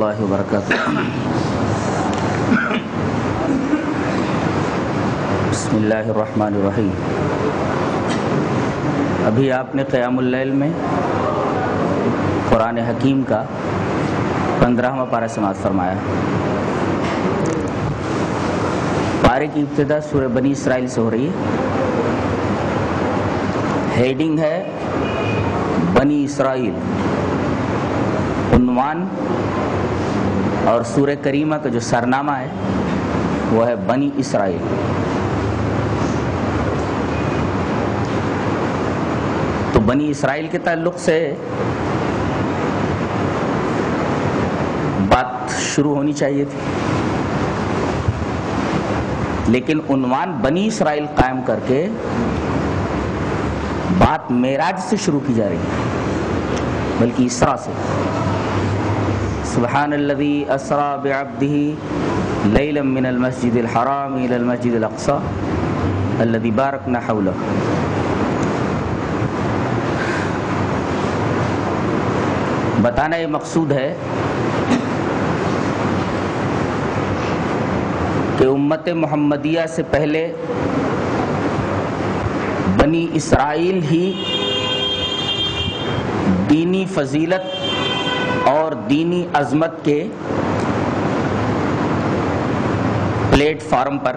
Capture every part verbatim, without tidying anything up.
اللہ وبرکاتہ۔ بسم اللہ الرحمن الرحیم۔ ابھی آپ نے قیام اللیل میں قرآن حکیم کا پندرہواں پارہ سماعت فرمایا۔ پارے کی ابتدا سورہ بنی اسرائیل سے ہو رہی ہے۔ ہیڈنگ ہے بنی اسرائیل، عنوان اور سورہ کریمہ کا جو سرنامہ ہے وہ ہے بنی اسرائیل۔ تو بنی اسرائیل کے تعلق سے بات شروع ہونی چاہیے تھی، لیکن عنوان بنی اسرائیل قائم کر کے بات معراج سے شروع کی جا رہی ہے، بلکہ اسراء سے۔ سبحان الذی اسریٰ بعبدہ لیلا من المسجد الحرام الی المسجد الاقصی الذی بارکنا حولہ۔ بتانا یہ مقصود ہے کہ امت محمدیہ سے پہلے بنی اسرائیل ہی دینی فضیلت اور دینی عظمت کے پلیٹ فارم پر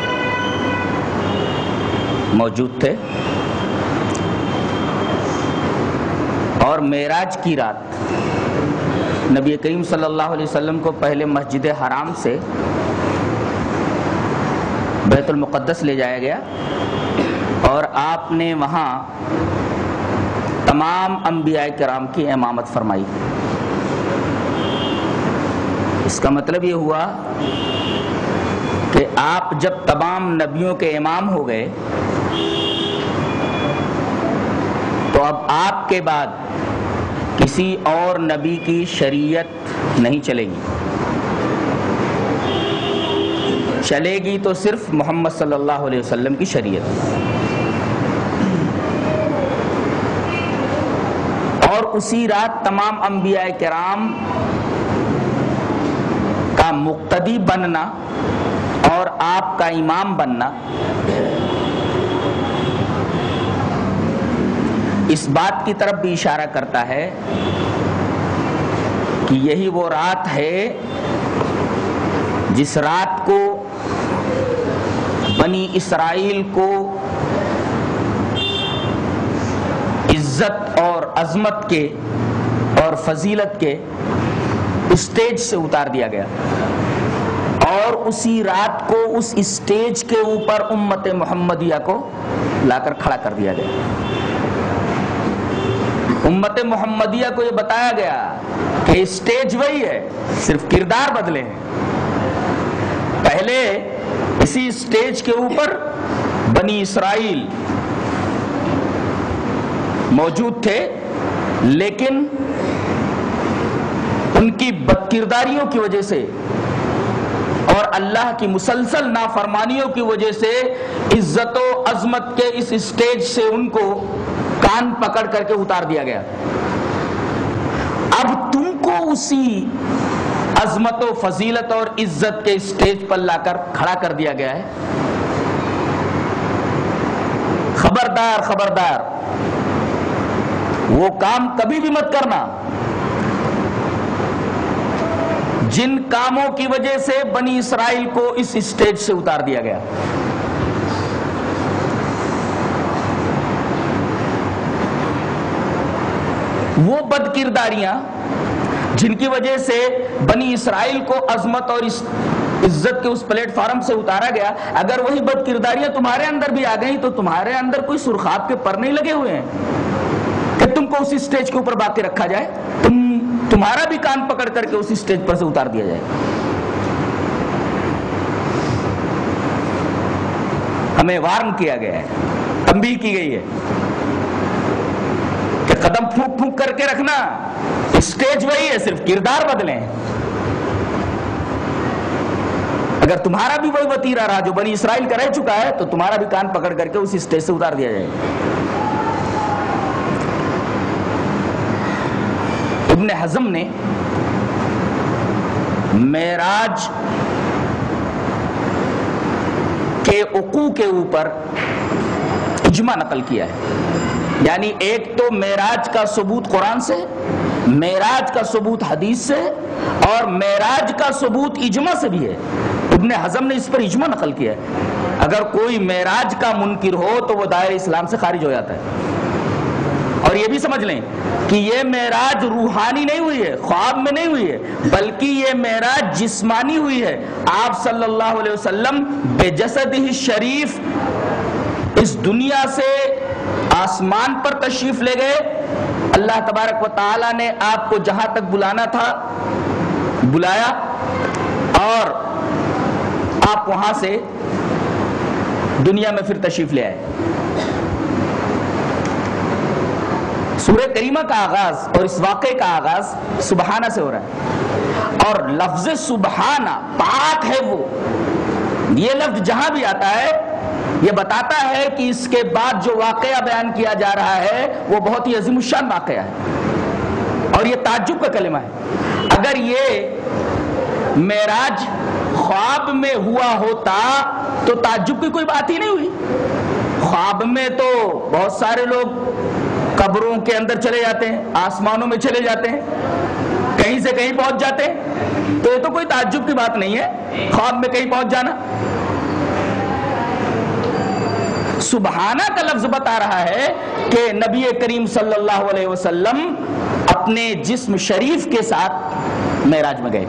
موجود تھے، اور معراج کی رات نبی کریم صلی اللہ علیہ وسلم کو پہلے مسجد حرام سے بیت المقدس لے جایا گیا، اور آپ نے وہاں تمام انبیاء کرام کی امامت فرمائی۔ اس کا مطلب یہ ہوا کہ آپ جب تمام نبیوں کے امام ہو گئے تو اب آپ کے بعد کسی اور نبی کی شریعت نہیں چلے گی، چلے گی تو صرف محمد صلی اللہ علیہ وسلم کی شریعت۔ اور اسی رات تمام انبیاء کرام کا مقتدی بننا اور آپ کا امام بننا اس بات کی طرف بھی اشارہ کرتا ہے کہ یہی وہ رات ہے جس رات کو بنی اسرائیل کو عزت اور عظمت کے اور فضیلت کے اسٹیج سے اتار دیا گیا، اور اسی رات کو اس اسٹیج کے اوپر امت محمدیہ کو لا کر کھڑا کر دیا گیا۔ امت محمدیہ کو یہ بتایا گیا کہ اسٹیج وہی ہے، صرف کردار بدلے ہیں۔ پہلے اسی اسٹیج کے اوپر بنی اسرائیل موجود تھے، لیکن ان کی بدکرداریوں کی وجہ سے اور اللہ کی مسلسل نافرمانیوں کی وجہ سے عزت و عظمت کے اس اسٹیج سے ان کو کان پکڑ کر کے اتار دیا گیا۔ اب تم کو اسی عظمت و فضیلت اور عزت کے اسٹیج پر لا کر کھڑا کر دیا گیا ہے۔ خبردار خبردار، وہ کام کبھی بھی مت کرنا جن کاموں کی وجہ سے بنی اسرائیل کو اس اسٹیج سے اتار دیا گیا۔ وہ بد کرداریاں جن کی وجہ سے بنی اسرائیل کو عظمت اور عزت کے اس پلیٹ فارم سے اتارا گیا، اگر وہی بد کرداریاں تمہارے اندر بھی آ گئیں تو تمہارے اندر کوئی سرخاب کے پر نہیں لگے ہوئے ہیں کہ تم کو اسی اسٹیج کے اوپر باقی رکھا جائے، تم تمہارا بھی کان پکڑ کر کے اس اسٹیج پر سے اتار دیا جائے۔ ہمیں وارن کیا گیا ہے، تنبیہ کی گئی ہے کہ قدم پھونک پھونک کر کے رکھنا، اسٹیج وہی ہے، صرف کردار بدلیں۔ اگر تمہارا بھی وہی وتیرہ رہا جو بنی اسرائیل کا رہ چکا ہے تو تمہارا بھی کان پکڑ کر کے اس اسٹیج سے اتار دیا جائے۔ ابن حزم نے معراج کے وقوع کے اوپر اجماع نقل کیا ہے. یعنی ایک تو معراج کا ثبوت قرآن سے، معراج کا ثبوت حدیث سے، اور معراج کا ثبوت اجماع سے بھی ہے. ابن حزم نے اس پر اجماع نقل کیا ہے. اگر کوئی معراج کا منکر ہو تو وہ دائرہ اسلام سے خارج ہو جاتا ہے. اور یہ بھی سمجھ لیں کہ یہ معراج روحانی نہیں ہوئی ہے، خواب میں نہیں ہوئی ہے، بلکہ یہ معراج جسمانی ہوئی ہے. آپ صلی اللہ علیہ وسلم بے جسدہ شریف اس دنیا سے آسمان پر تشریف لے گئے. اللہ تبارک و تعالی نے آپ کو جہاں تک بلانا تھا بلایا، اور آپ وہاں سے دنیا میں پھر تشریف لے آئے. سورہ کریمہ کا آغاز اور اس واقعے کا آغاز سبحانہ سے ہو رہا ہے، اور لفظ سبحانہ پاک ہے وہ. یہ لفظ جہاں بھی آتا ہے یہ بتاتا ہے کہ اس کے بعد جو واقعہ بیان کیا جا رہا ہے وہ بہت ہی عظیم الشان واقعہ ہے، اور یہ تعجب کا کلمہ ہے. اگر یہ معراج خواب میں ہوا ہوتا تو تعجب کی کوئی بات ہی نہیں ہوئی. خواب میں تو بہت سارے لوگ قبروں کے اندر چلے جاتے ہیں، آسمانوں میں چلے جاتے ہیں، کہیں سے کہیں پہنچ جاتے ہیں، تو یہ تو کوئی تعجب کی بات نہیں ہے خواب میں کہیں پہنچ جانا. سبحانہ کا لفظ بتا رہا ہے کہ نبی کریم صلی اللہ علیہ وسلم اپنے جسم شریف کے ساتھ معراج میں گئے.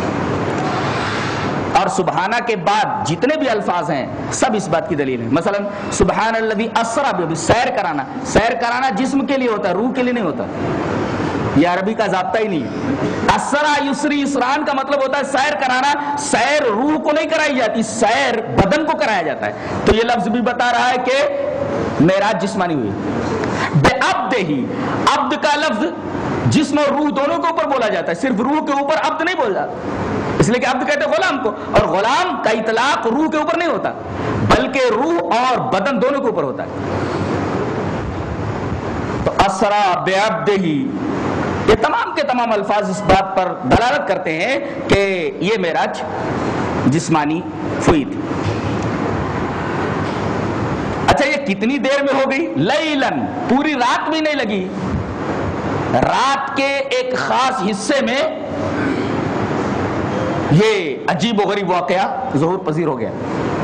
اور سبحانہ کے بعد جتنے بھی الفاظ ہیں سب اس بات کی دلیل ہے. مثلا سبحان الذی اسری بہ، سیر کرانا، سیر کرانا جسم کے لیے ہوتا ہے، روح کے لیے نہیں ہوتا. یہ عربی کا ضابطہ ہی نہیں ہے. اسرا یسری، اسران کا مطلب ہوتا ہے سیر کرانا. سیر روح کو نہیں کرائی جاتی، سیر بدن کو کرایا جاتا ہے. تو یہ لفظ بھی بتا رہا ہے کہ معراج جسمانی ہوئی. بے عبد ہی، عبد کا لفظ جسم اور روح دونوں کے اوپر بولا جاتا ہے، صرف روح کے اوپر عبد نہیں بولا جاتا، اس لیے کہ عبد کہتے ہیں غلام کو، اور غلام کا اطلاق روح کے اوپر نہیں ہوتا بلکہ روح اور بدن دونوں کے اوپر ہوتا ہے. تو اسرا بعبدہ، یہ تمام کے تمام الفاظ اس بات پر دلالت کرتے ہیں کہ یہ معراج جسمانی ہوئی تھی. اچھا یہ کتنی دیر میں ہو گئی؟ لیلن، پوری رات بھی نہیں لگی. رات کے ایک خاص حصے میں یہ عجیب و غریب واقعہ ظہور پذیر ہو گیا.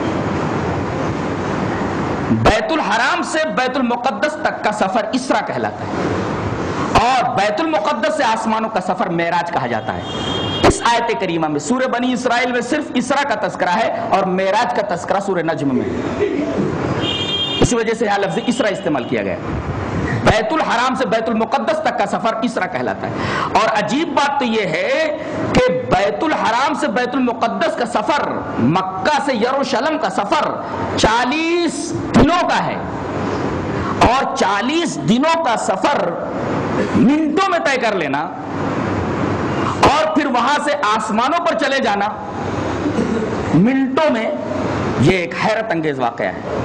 بیت الحرام سے بیت المقدس تک کا سفر اسرا کہلاتا ہے، اور بیت المقدس سے آسمانوں کا سفر معراج کہا جاتا ہے. اس آیت کریمہ میں سورہ بنی اسرائیل میں صرف اسرا کا تذکرہ ہے اور معراج کا تذکرہ سورہ نجم میں. اسی وجہ سے یہاں لفظ اسرا استعمال کیا گیا. بیت الحرام سے بیت المقدس تک کا سفر اسرا کہلاتا ہے. اور عجیب بات تو یہ ہے کہ بیت الحرام سے بیت المقدس کا سفر، مکہ سے یروشلم کا سفر چالیس دنوں کا ہے، اور چالیس دنوں کا سفر منٹوں میں طے کر لینا اور پھر وہاں سے آسمانوں پر چلے جانا منٹوں میں، یہ ایک حیرت انگیز واقعہ ہے.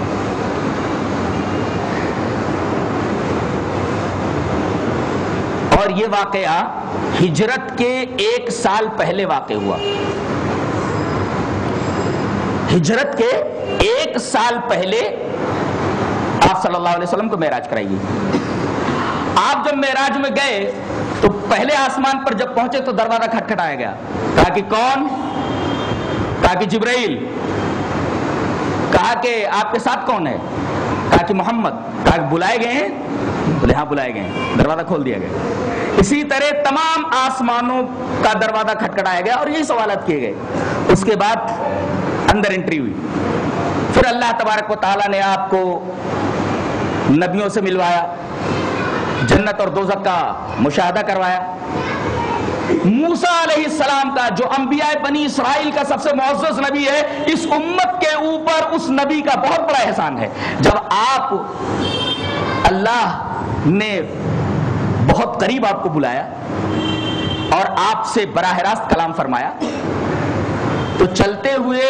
اور یہ واقعہ ہجرت کے ایک سال پہلے واقع ہوا. ہجرت کے ایک سال پہلے آپ صلی اللہ علیہ وسلم کو معراج کرائی گئی. آپ جب معراج میں گئے تو پہلے آسمان پر جب پہنچے تو دروازہ کھٹکھٹایا گیا. کہا کہ کون؟ کہا کہ جبرائیل. کہا کہ آپ کے ساتھ کون ہے؟ کہا کہ محمد. کہا کہ بلائے گئے ہیں؟ بولے ہاں بلائے گئے ہیں. دروازہ کھول دیا گیا. اسی طرح تمام آسمانوں کا دروازہ کھٹکھٹایا گیا اور یہی سوالات کیے گئے. اس کے بعد اندر انٹری ہوئی. پھر اللہ تبارک و تعالیٰ نے آپ کو نبیوں سے ملوایا، جنت اور دوزخ کا مشاہدہ کروایا. موسیٰ علیہ السلام کا جو انبیاء بنی اسرائیل کا سب سے معزز نبی ہے، اس امت کے اوپر اس نبی کا بہت بڑا احسان ہے. جب آپ اللہ نے بہت قریب آپ کو بلایا اور آپ سے براہ راست کلام فرمایا، تو چلتے ہوئے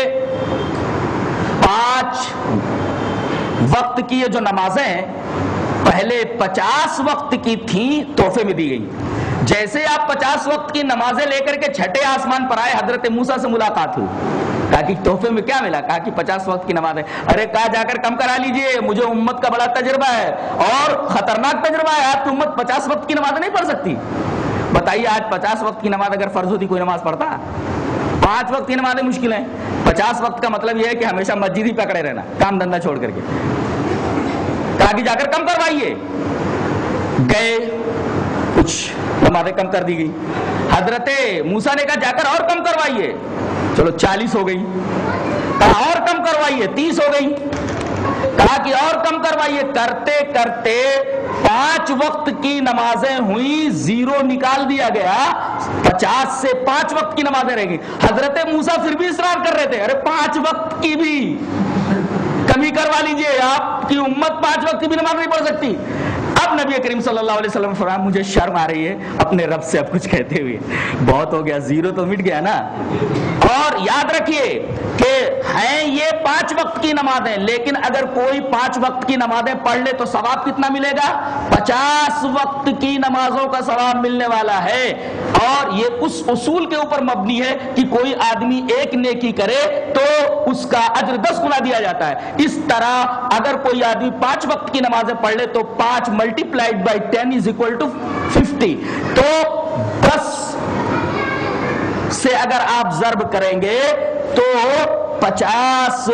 پانچ وقت کی یہ جو نمازیں ہیں پہلے پچاس وقت کی تھیں تحفے میں دی گئی. جیسے آپ پچاس وقت کی نمازیں لے کر کے چھٹے آسمان پر آئے، حضرت موسیٰ سے ملاقات ہوئی، کہا کہ تحفے میں کیا ملا؟ کہا کہ پچاس وقت کی نماز ہے۔ ارے کہا جا کر کم کرا لیجئے، مجھے امت کا بڑا تجربہ ہے اور خطرناک تجربہ ہے، آپ کی امت پچاس وقت کی نماز نہیں پڑھ سکتی۔ بتائیے آج پچاس وقت کی نماز اگر فرض ہوتی کوئی نماز پڑھتا؟ پانچ وقت کی نمازیں مشکل ہیں، پچاس وقت کا مطلب یہ ہے کہ ہمیشہ مسجد ہی پکڑے رہنا، کام دھندا چھوڑ کر کے۔ کہا کہ جا کر کم کروائیے، گئے، کچھ نمازیں کم کر دی گئی۔ حضرت موسیٰ نے کہا جا کر اور کم کروائیے، چلو چالیس ہو گئی، کہا اور کم کروائیے، تیس ہو گئی، کہا کہ اور کم کروائیے، کرتے کرتے پانچ وقت کی نمازیں ہوئی، زیرو نکال دیا گیا، پچاس سے پانچ وقت کی نمازیں رہ گئی۔ حضرت موسیٰ پھر بھی اصرار کر رہے تھے، ارے پانچ وقت کی بھی کمی کروا لیجئے، آپ کی امت پانچ وقت کی بھی نماز نہیں پڑھ سکتی۔ اب نبی کریم صلی اللہ علیہ وسلم فرمایا مجھے شرم آ رہی ہے اپنے رب سے اب کچھ کہتے ہوئے، بہت ہو گیا، زیرو تو مٹ گیا نا۔ اور یاد رکھیے کہ ہیں یہ پانچ وقت کی نمازیں، لیکن اگر کوئی پانچ وقت کی نمازیں پڑھ لے تو ثواب کتنا ملے گا؟ پچاس وقت کی نمازوں کا ثواب ملنے والا ہے۔ اور یہ اس اصول کے اوپر مبنی ہے کہ کوئی آدمی ایک نیکی کرے تو اس کا اجر دس گنا دیا جاتا ہے۔ اس طرح اگر کوئی آدمی پانچ وقت کی نمازیں پڑھ لے تو پانچ multiplied by ten is equal to fifty, تو دس سے اگر آپ ضرب کریں گے تو پچاس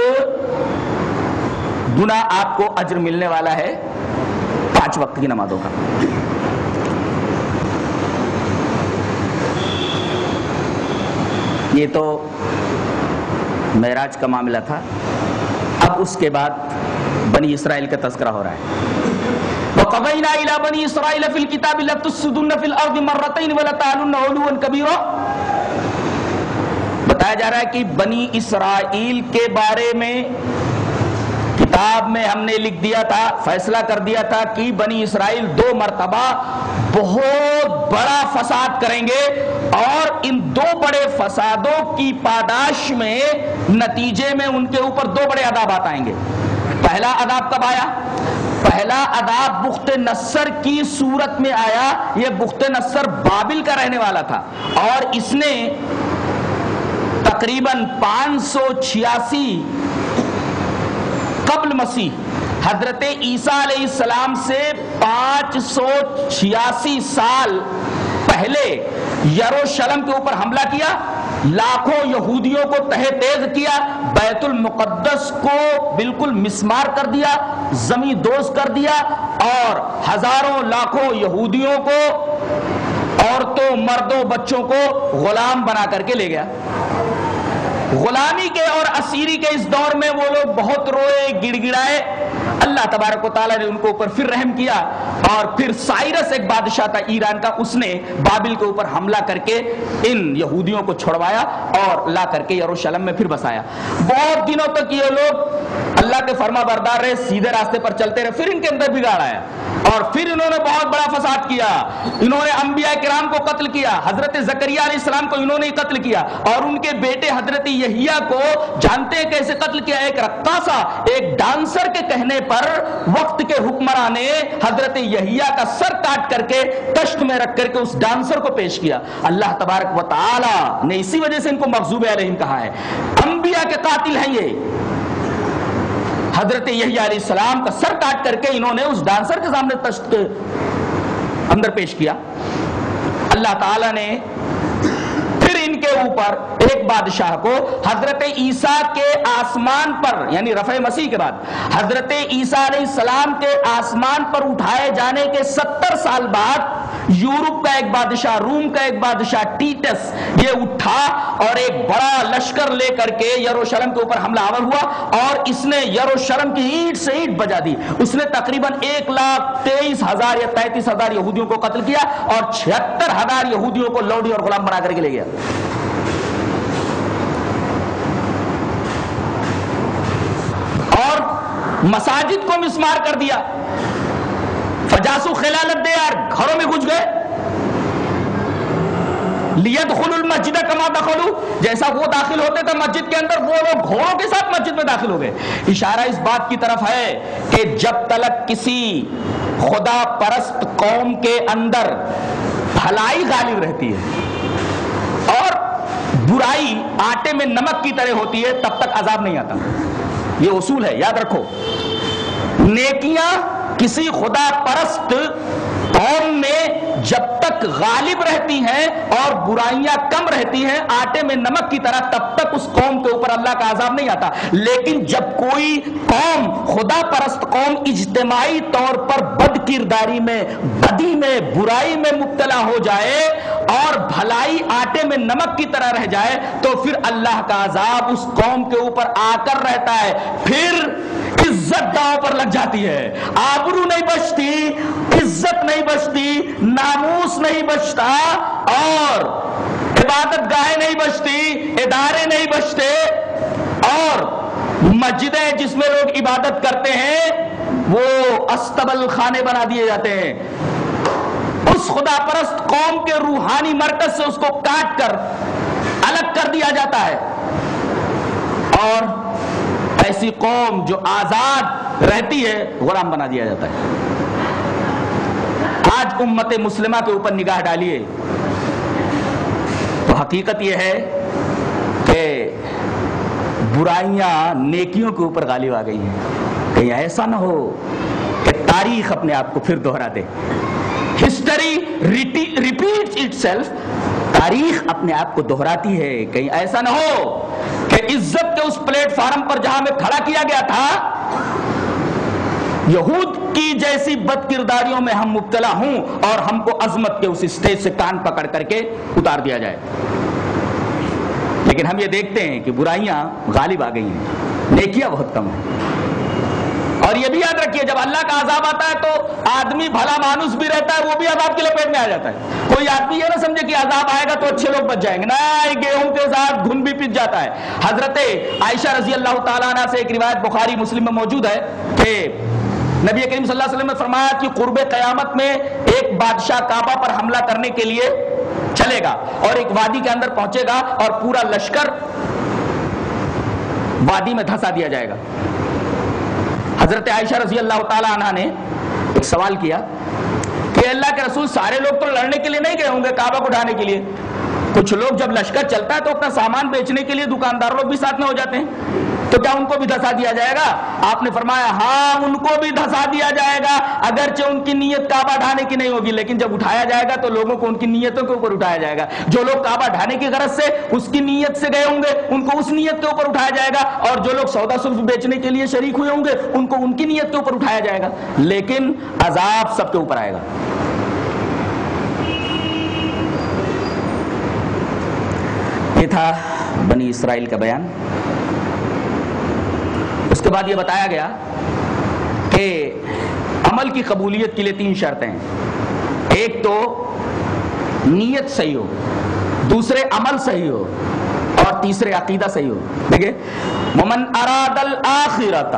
گنا آپ کو اجر ملنے والا ہے پانچ وقت کی نمازوں کا۔ یہ تو معراج کا معاملہ تھا۔ اب اس کے بعد بنی اسرائیل کا تذکرہ ہو رہا ہے۔ وَقَضَيْنَا إِلَى بَنِي إِسْرَائِيلَ فِي الْكِتَابِ لَتُفْسِدُنَّ فِي الْأَرْضِ مَرَّتَيْنِ وَلَتَعْلُنَّ عُلُوًّا كَبِيرًا۔ بتایا جا رہا ہے کہ بنی اسرائیل کے بارے میں کتاب میں ہم نے لکھ دیا تھا، فیصلہ کر دیا تھا کہ بنی اسرائیل دو مرتبہ بہت بڑا فساد کریں گے، اور ان دو بڑے فسادوں کی پاداش میں نتیجے میں ان کے اوپر دو بڑے عذابات آئیں گے۔ پہلا عذاب کب آیا؟ پہلا عذاب بخت نصر کی صورت میں آیا۔ یہ بخت نصر بابل کا رہنے والا تھا، اور اس نے تقریباً پانچ سو چھیاسی قبل مسیح حضرت عیسیٰ علیہ السلام سے پانچ سو چھیاسی سال پہلے یروشلم کے اوپر حملہ کیا، لاکھوں یہودیوں کو تہہ تیز کیا، بیت المقدس کو بالکل مسمار کر دیا، زمین دوز کر دیا، اور ہزاروں لاکھوں یہودیوں کو، عورتوں مردوں بچوں کو غلام بنا کر کے لے گیا۔ غلامی کے اور اسیری کے اس دور میں وہ لوگ بہت روئے، گڑ گڑائے۔ اللہ تبارک و تعالیٰ نے ان کو اوپر پھر رحم کیا، اور پھر سائرس ایک بادشاہ تھا ایران کا، اس نے بابل کے اوپر حملہ کر کے ان یہودیوں کو چھڑوایا اور لا کر کے یروشلم میں پھر بسایا۔ بہت دنوں تک یہ لوگ اللہ کے فرما بردار رہے، سیدھے راستے پر چلتے رہے، پھر ان کے اندر بگاڑ آیا، اور پھر انہوں نے بہت بڑا فساد کیا۔ انہوں نے انبیاء کرام کو قتل کیا، حضرت زکریا علیہ السلام کو انہوں نے قتل کیا، اور ان کے بیٹے حضرت یحییٰ کو جانتے ہیں کیسے قتل کیا؟ ایک رقاصہ، ایک ڈانسر کے کہنے پر وقت کے حکمراں نے حضرت یحییٰ کا سر کاٹ کر کے تشت میں رکھ کر کے اس ڈانسر کو پیش کیا۔ اللہ تبارک و تعالی نے اسی وجہ سے ان کو مغضوب علیہم کہا ہے۔ انبیاء کے قاتل ہیں یہ۔ حضرت یحییٰ علیہ السلام کا سر کاٹ کر کے انہوں نے اس ڈانسر کے سامنے تشت کے اندر پیش کیا۔ اللہ تعالیٰ نے پھر ان کے اوپر ایک بادشاہ کو حضرت عیسیٰ کے آسمان پر، یعنی رفع مسیح کے بعد حضرت عیسیٰ علیہ السلام کے آسمان پر اٹھائے جانے کے ستر سال بعد یورپ کا ایک بادشاہ، روم کا ایک بادشاہ ٹیٹس، یہ اٹھا اور ایک بڑا لشکر لے کر کے یروشلم کے اوپر حملہ آور ہوا، اور اس نے یروشلم کی اینٹ سے اینٹ بجا دی۔ اس نے تقریباً ایک لاکھ تیئیس ہزار یا تینتیس ہزار یہودیوں کو قتل کیا، اور چھہتر ہزار یہودیوں کو لوڈی اور غلام بنا کر کے لے گیا۔ اور مساجد کو مسمار کر دیا، فجاسو خلال الدیار، گھروں میں گھس گئے۔ لیدخلوا المسجد کما دخلوا، جیسا وہ داخل ہوتے تھے مسجد کے اندر، وہ لوگ گھوڑوں کے ساتھ مسجد میں داخل ہو گئے۔ اشارہ اس بات کی طرف ہے کہ جب تلک کسی خدا پرست قوم کے اندر بھلائی غالب رہتی ہے اور برائی آٹے میں نمک کی طرح ہوتی ہے تب تک عذاب نہیں آتا. یہ اصول ہے، یاد رکھو. نیکیاں کسی خدا پرست قوم میں جب تک غالب رہتی ہیں اور برائیاں کم رہتی ہیں آٹے میں نمک کی طرح، تب تک اس قوم کے اوپر اللہ کا عذاب نہیں آتا. لیکن جب کوئی قوم، خدا پرست قوم، اجتماعی طور پر بد کرداری میں، بدی میں، برائی میں مبتلا ہو جائے اور بھلائی آٹے میں نمک کی طرح رہ جائے تو پھر اللہ کا عذاب اس قوم کے اوپر آ کر رہتا ہے. پھر عزت داؤ پر لگ جاتی ہے، آبرو نہیں بچتی، عزت نہیں بچتی، ناموس نہیں بچتا، اور عبادت گاہیں نہیں بچتی، ادارے نہیں بچتے، اور مسجدیں جس میں لوگ عبادت کرتے ہیں وہ استبل خانے بنا دیے جاتے ہیں. اس خدا پرست قوم کے روحانی مرکز سے اس کو کاٹ کر الگ کر دیا جاتا ہے، اور ایسی قوم جو آزاد رہتی ہے غلام بنا دیا جاتا ہے. آج امت مسلمہ کے اوپر نگاہ ڈالیے تو حقیقت یہ ہے کہ برائیاں نیکیوں کے اوپر غالب آ گئی ہیں. کہیں ایسا نہ ہو کہ تاریخ اپنے آپ کو پھر دوہرا دے. History repeats itself. تاریخ اپنے آپ کو دہراتی ہے. کہیں ایسا نہ ہو کہ عزت کے اس پلیٹ فارم پر جہاں میں کھڑا کیا گیا تھا یہود کی جیسی بد کرداریوں میں ہم مبتلا ہوں اور ہم کو عظمت کے اس اسٹیج سے کان پکڑ کر کے اتار دیا جائے. لیکن ہم یہ دیکھتے ہیں کہ برائیاں غالب آ گئی ہیں، نیکیاں بہت کم ہیں. اور یہ بھی یاد رکھیے جب اللہ کا عذاب آتا ہے تو آدمی بھلا مانوس بھی رہتا ہے وہ بھی عذاب کی لپیٹ میں آ جاتا ہے. کوئی آدمی یہ نہ سمجھے کہ عذاب آئے گا تو اچھے لوگ بچ جائیں گے، نہ گیہوں کے ساتھ گھن بھی پٹ جاتا ہے. حضرت عائشہ رضی اللہ تعالیٰ عنہ سے ایک روایت بخاری مسلم میں موجود ہے کہ نبی کریم صلی اللہ علیہ وسلم نے فرمایا کہ قرب قیامت میں ایک بادشاہ کعبہ پر حملہ کرنے کے لیے چلے گا اور ایک وادی کے اندر پہنچے گا اور پورا لشکر وادی میں دھسا دیا جائے گا. حضرت عائشہ رضی اللہ تعالی عنہ نے ایک سوال کیا کہ اللہ کے رسول سارے لوگ تو لڑنے کے لیے نہیں گئے ہوں گے کعبہ کو ڈھانے کے لیے، کچھ لوگ جب لشکر چلتا ہے تو اپنا سامان بیچنے کے لیے دکاندار لوگ بھی ساتھ میں ہو جاتے ہیں، تو کیا ان کو بھی دھسا دیا جائے گا؟ آپ نے فرمایا ہاں ان کو بھی دھسا دیا جائے گا، اگرچہ ان کی نیت کعبہ ڈھانے کی نہیں ہوگی، لیکن جب اٹھایا جائے گا تو لوگوں کو ان کی نیتوں کے اوپر اٹھایا جائے گا. جو لوگ کعبہ ڈھانے کی غرض سے اس کی نیت سے گئے ہوں گے ان کو اس نیت کے اوپر اٹھایا جائے گا، اور جو لوگ سودا سلف بیچنے کے لیے شریک ہوئے ہوں گے ان کو ان کی نیت کے اوپر اٹھایا جائے گا. لیکن عذاب سب کے اوپر آئے گا. یہ تھا بنی اسرائیل کا بیان. اس کے بعد یہ بتایا گیا کہ عمل کی قبولیت کے لیے تین شرطیں ہیں. ایک تو نیت صحیح ہو، دوسرے عمل صحیح ہو، اور تیسرے عقیدہ صحیح ہو. دیکھیں ومن اراد الآخرۃ،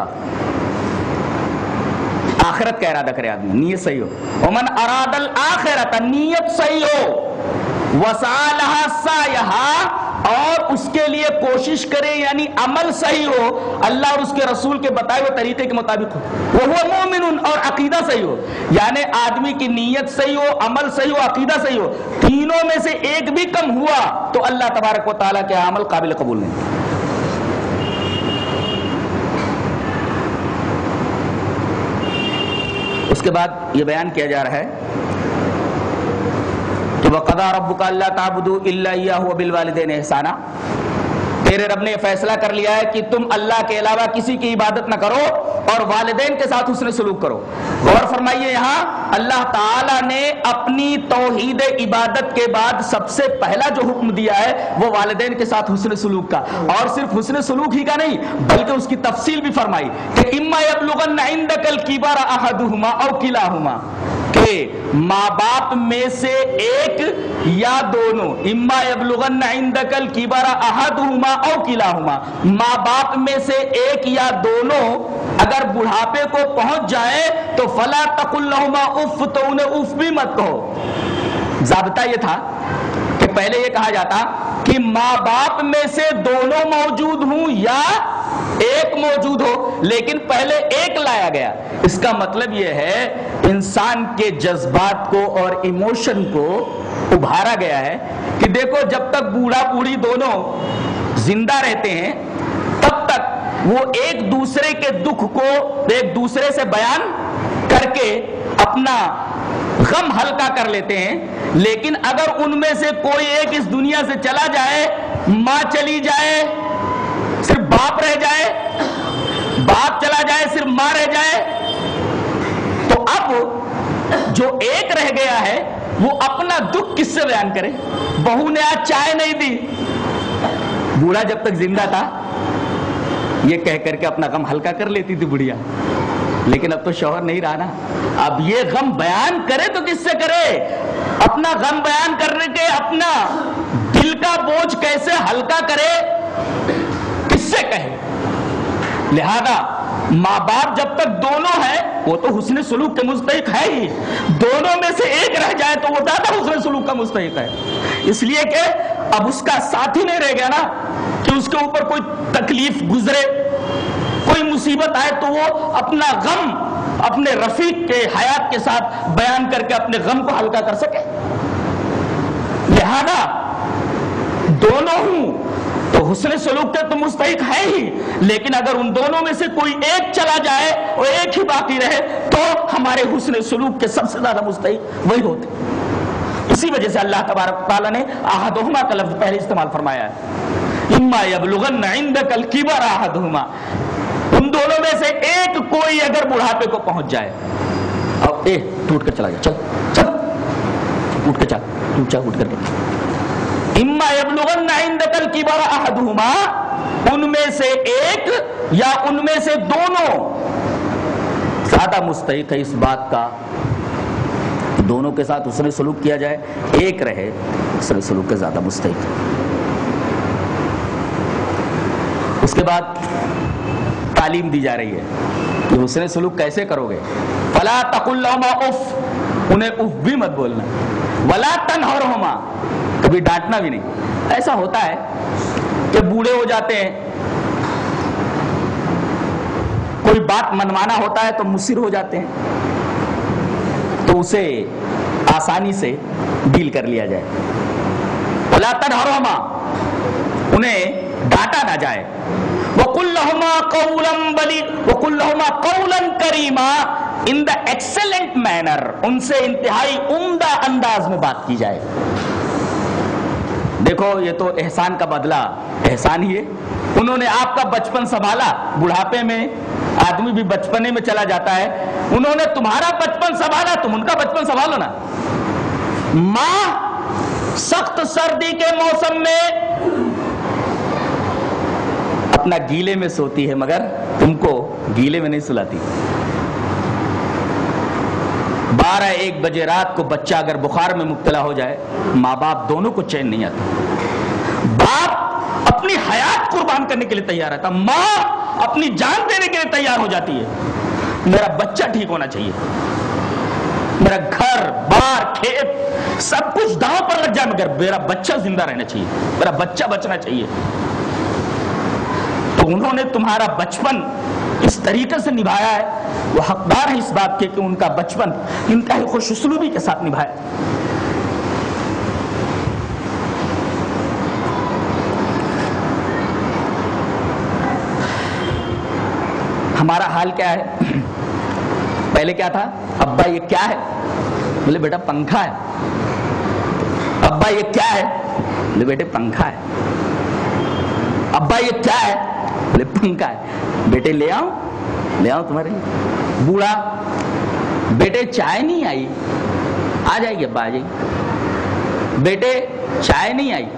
آخرت کا ارادہ کرے آدمی، نیت صحیح ہو. ومن اراد الآخرۃ، نیت صحیح ہو، وسعی لہا سعیہا، اور اس کے لیے کوشش کرے یعنی عمل صحیح ہو، اللہ اور اس کے رسول کے بتائے ہوئے طریقے کے مطابق ہو. وہ مومن، اور عقیدہ صحیح ہو، یعنی آدمی کی نیت صحیح ہو، عمل صحیح ہو، عقیدہ صحیح ہو. تینوں میں سے ایک بھی کم ہوا تو اللہ تبارک و تعالیٰ کے عمل قابل قبول نہیں. اس کے بعد یہ بیان کیا جا رہا ہے کہ وَقَضَىٰ رَبُّكَ أَلَّا تَعْبُدُوا إِلَّا إِيَّاهُ وَبِالْوَالِدَيْنِ إِحْسَانًا، تیرے رب نے فیصلہ کر لیا ہے کہ تم اللہ کے علاوہ کسی کی عبادت نہ کرو اور والدین کے ساتھ حسن سلوک کرو. غور فرمائیے یہاں اللہ تعالیٰ نے اپنی توحید عبادت کے بعد سب سے پہلا جو حکم دیا ہے وہ والدین کے ساتھ حسن سلوک کا، اور صرف حسن سلوک ہی کا نہیں بلکہ اس کی تفصیل بھی فرمائی کہ اما یبلغن عندک الکبر احدہما او کلاہما، کہ ماں باپ میں سے ایک یا دونوں، اما یبلغن عندک الکبر احدہما او کلاہما، ماں باپ میں سے ایک یا دونوں اگر بڑھاپے کو پہنچ جائے تو فلا تقل لہما اف، تو انہیں اف بھی مت کہو. ضابطہ یہ تھا کہ پہلے یہ کہا جاتا کہ ماں باپ میں سے دونوں موجود ہوں یا ایک موجود ہو، لیکن پہلے ایک لایا گیا. اس کا مطلب یہ ہے انسان کے جذبات کو اور ایموشن کو ابھارا گیا ہے کہ دیکھو جب تک بوڑھا بوڑھی دونوں زندہ رہتے ہیں تب تک وہ ایک دوسرے کے دکھ کو ایک دوسرے سے بیان کر کے اپنا غم ہلکا کر لیتے ہیں، لیکن اگر ان میں سے کوئی ایک اس دنیا سے چلا جائے، ماں چلی جائے صرف باپ رہ جائے، باپ چلا جائے صرف ماں رہ جائے، تو اب جو ایک رہ گیا ہے وہ اپنا دکھ کس سے بیان کرے؟ بہو نے آج چائے نہیں دی، بوڑھا جب تک زندہ تھا یہ کہہ کر کے اپنا غم ہلکا کر لیتی تھی بڑھیا، لیکن اب تو شوہر نہیں رہا نا، اب یہ غم بیان کرے تو کس سے کرے؟ اپنا غم بیان کرنے کے اپنا دل کا بوجھ کیسے ہلکا کرے، کس سے کہے؟ لہذا ماں باپ جب تک دونوں ہیں وہ تو حسن سلوک کے مستحق ہے ہی، دونوں میں سے ایک رہ جائے تو وہ زیادہ حسن سلوک کا مستحق ہے، اس لیے کہ اب اس کا ساتھی نہیں رہ گیا نا کہ اس کے اوپر کوئی تکلیف گزرے، کوئی مصیبت آئے تو وہ اپنا غم اپنے رفیق کے حیات کے ساتھ بیان کر کے اپنے غم کو ہلکا کر سکے۔ لہذا دونوں ہوں تو حسن سلوک کے تو مستحق ہے ہی، لیکن اگر ان دونوں میں سے کوئی ایک چلا جائے اور ایک ہی باقی رہے تو ہمارے حسن سلوک کے سب سے زیادہ مستحق وہی ہوتے۔ اسی وجہ سے اللہ تبارک تعالیٰ نے احدہما کا لفظ پہلے استعمال فرمایا ہے، اما یبلغن عندک الکبر احدہما، ان دونوں میں سے ایک کوئی اگر بڑھاپے کو پہنچ جائے، اب اے ٹوٹ کر چلا گیا، چل چل اٹھ کے چل ٹوٹ چل اٹھ کر کے، اما یبلغن عندک الکبر احدہما، ان میں سے ایک یا ان میں سے دونوں زیادہ مستحق ہے اس بات کا دونوں کے ساتھ حسن سلوک کیا جائے، ایک رہے حسن سلوک کے زیادہ مستحق ہے۔ اس کے بعد تعلیم دی جا رہی ہے کہ حسن سلوک کیسے کرو گے، فلا تقل لهما اف، انہیں اف بھی مت بولنا، ولا تنہرہما، کبھی ڈانٹنا بھی نہیں۔ ایسا ہوتا ہے کہ بوڑھے ہو جاتے ہیں، کوئی بات منوانا ہوتا ہے تو مصر ہو جاتے ہیں، تو اسے آسانی سے ڈیل کر لیا جائے۔ ولا تنہرہما، انہیں ڈانٹا نہ جائے۔ وَقُلْ لَهُمَا قَوْلًا بَلِيغًا وَقُلْ لَهُمَا قَوْلًا كَرِيمًا، in the excellent manner، ان سے انتہائی عمدہ انداز میں بات کی جائے۔ دیکھو یہ تو احسان کا بدلہ احسان ہی ہے، انہوں نے آپ کا بچپن سنبھالا، بڑھاپے میں آدمی بھی بچپنے میں چلا جاتا ہے، انہوں نے تمہارا بچپن سنبھالا، تم ان کا بچپن سنبھالو نا۔ ماں سخت سردی کے موسم میں اپنا گیلے میں سوتی ہے مگر تم کو گیلے میں نہیں سلاتی۔ بارہ ایک بجے رات کو بچہ اگر بخار میں مبتلا ہو جائے، ماں باپ دونوں کو چین نہیں آتا، باپ اپنی حیات قربان کرنے کے لیے تیار رہتا، ماں اپنی جان دینے کے لیے تیار ہو جاتی ہے، میرا بچہ ٹھیک ہونا چاہیے، میرا گھر بار کھیت سب کچھ داؤں پر لگ جائے مگر میرا بچہ زندہ رہنا چاہیے، میرا بچہ بچنا چاہیے۔ تو انہوں نے تمہارا بچپن اس طریقے سے نبھایا ہے، وہ حقدار ہے اس بات کے کہ ان کا بچپن انتہائی خوش اسلوبی کے ساتھ نبھایا۔ ہمارا حال کیا ہے؟ پہلے کیا تھا؟ ابا یہ کیا ہے؟ بولے بیٹا پنکھا ہے۔ ابا یہ کیا ہے؟ بولے بیٹے پنکھا ہے۔ ابا یہ کیا ہے؟ بولے پنکھا ہے۔ بیٹے لے آؤں لے آؤں تمہارے لیے۔ بوڑھا بیٹے چائے نہیں آئی، آ جائے گی ابا آ جائے گی۔ بیٹے چائے نہیں آئی،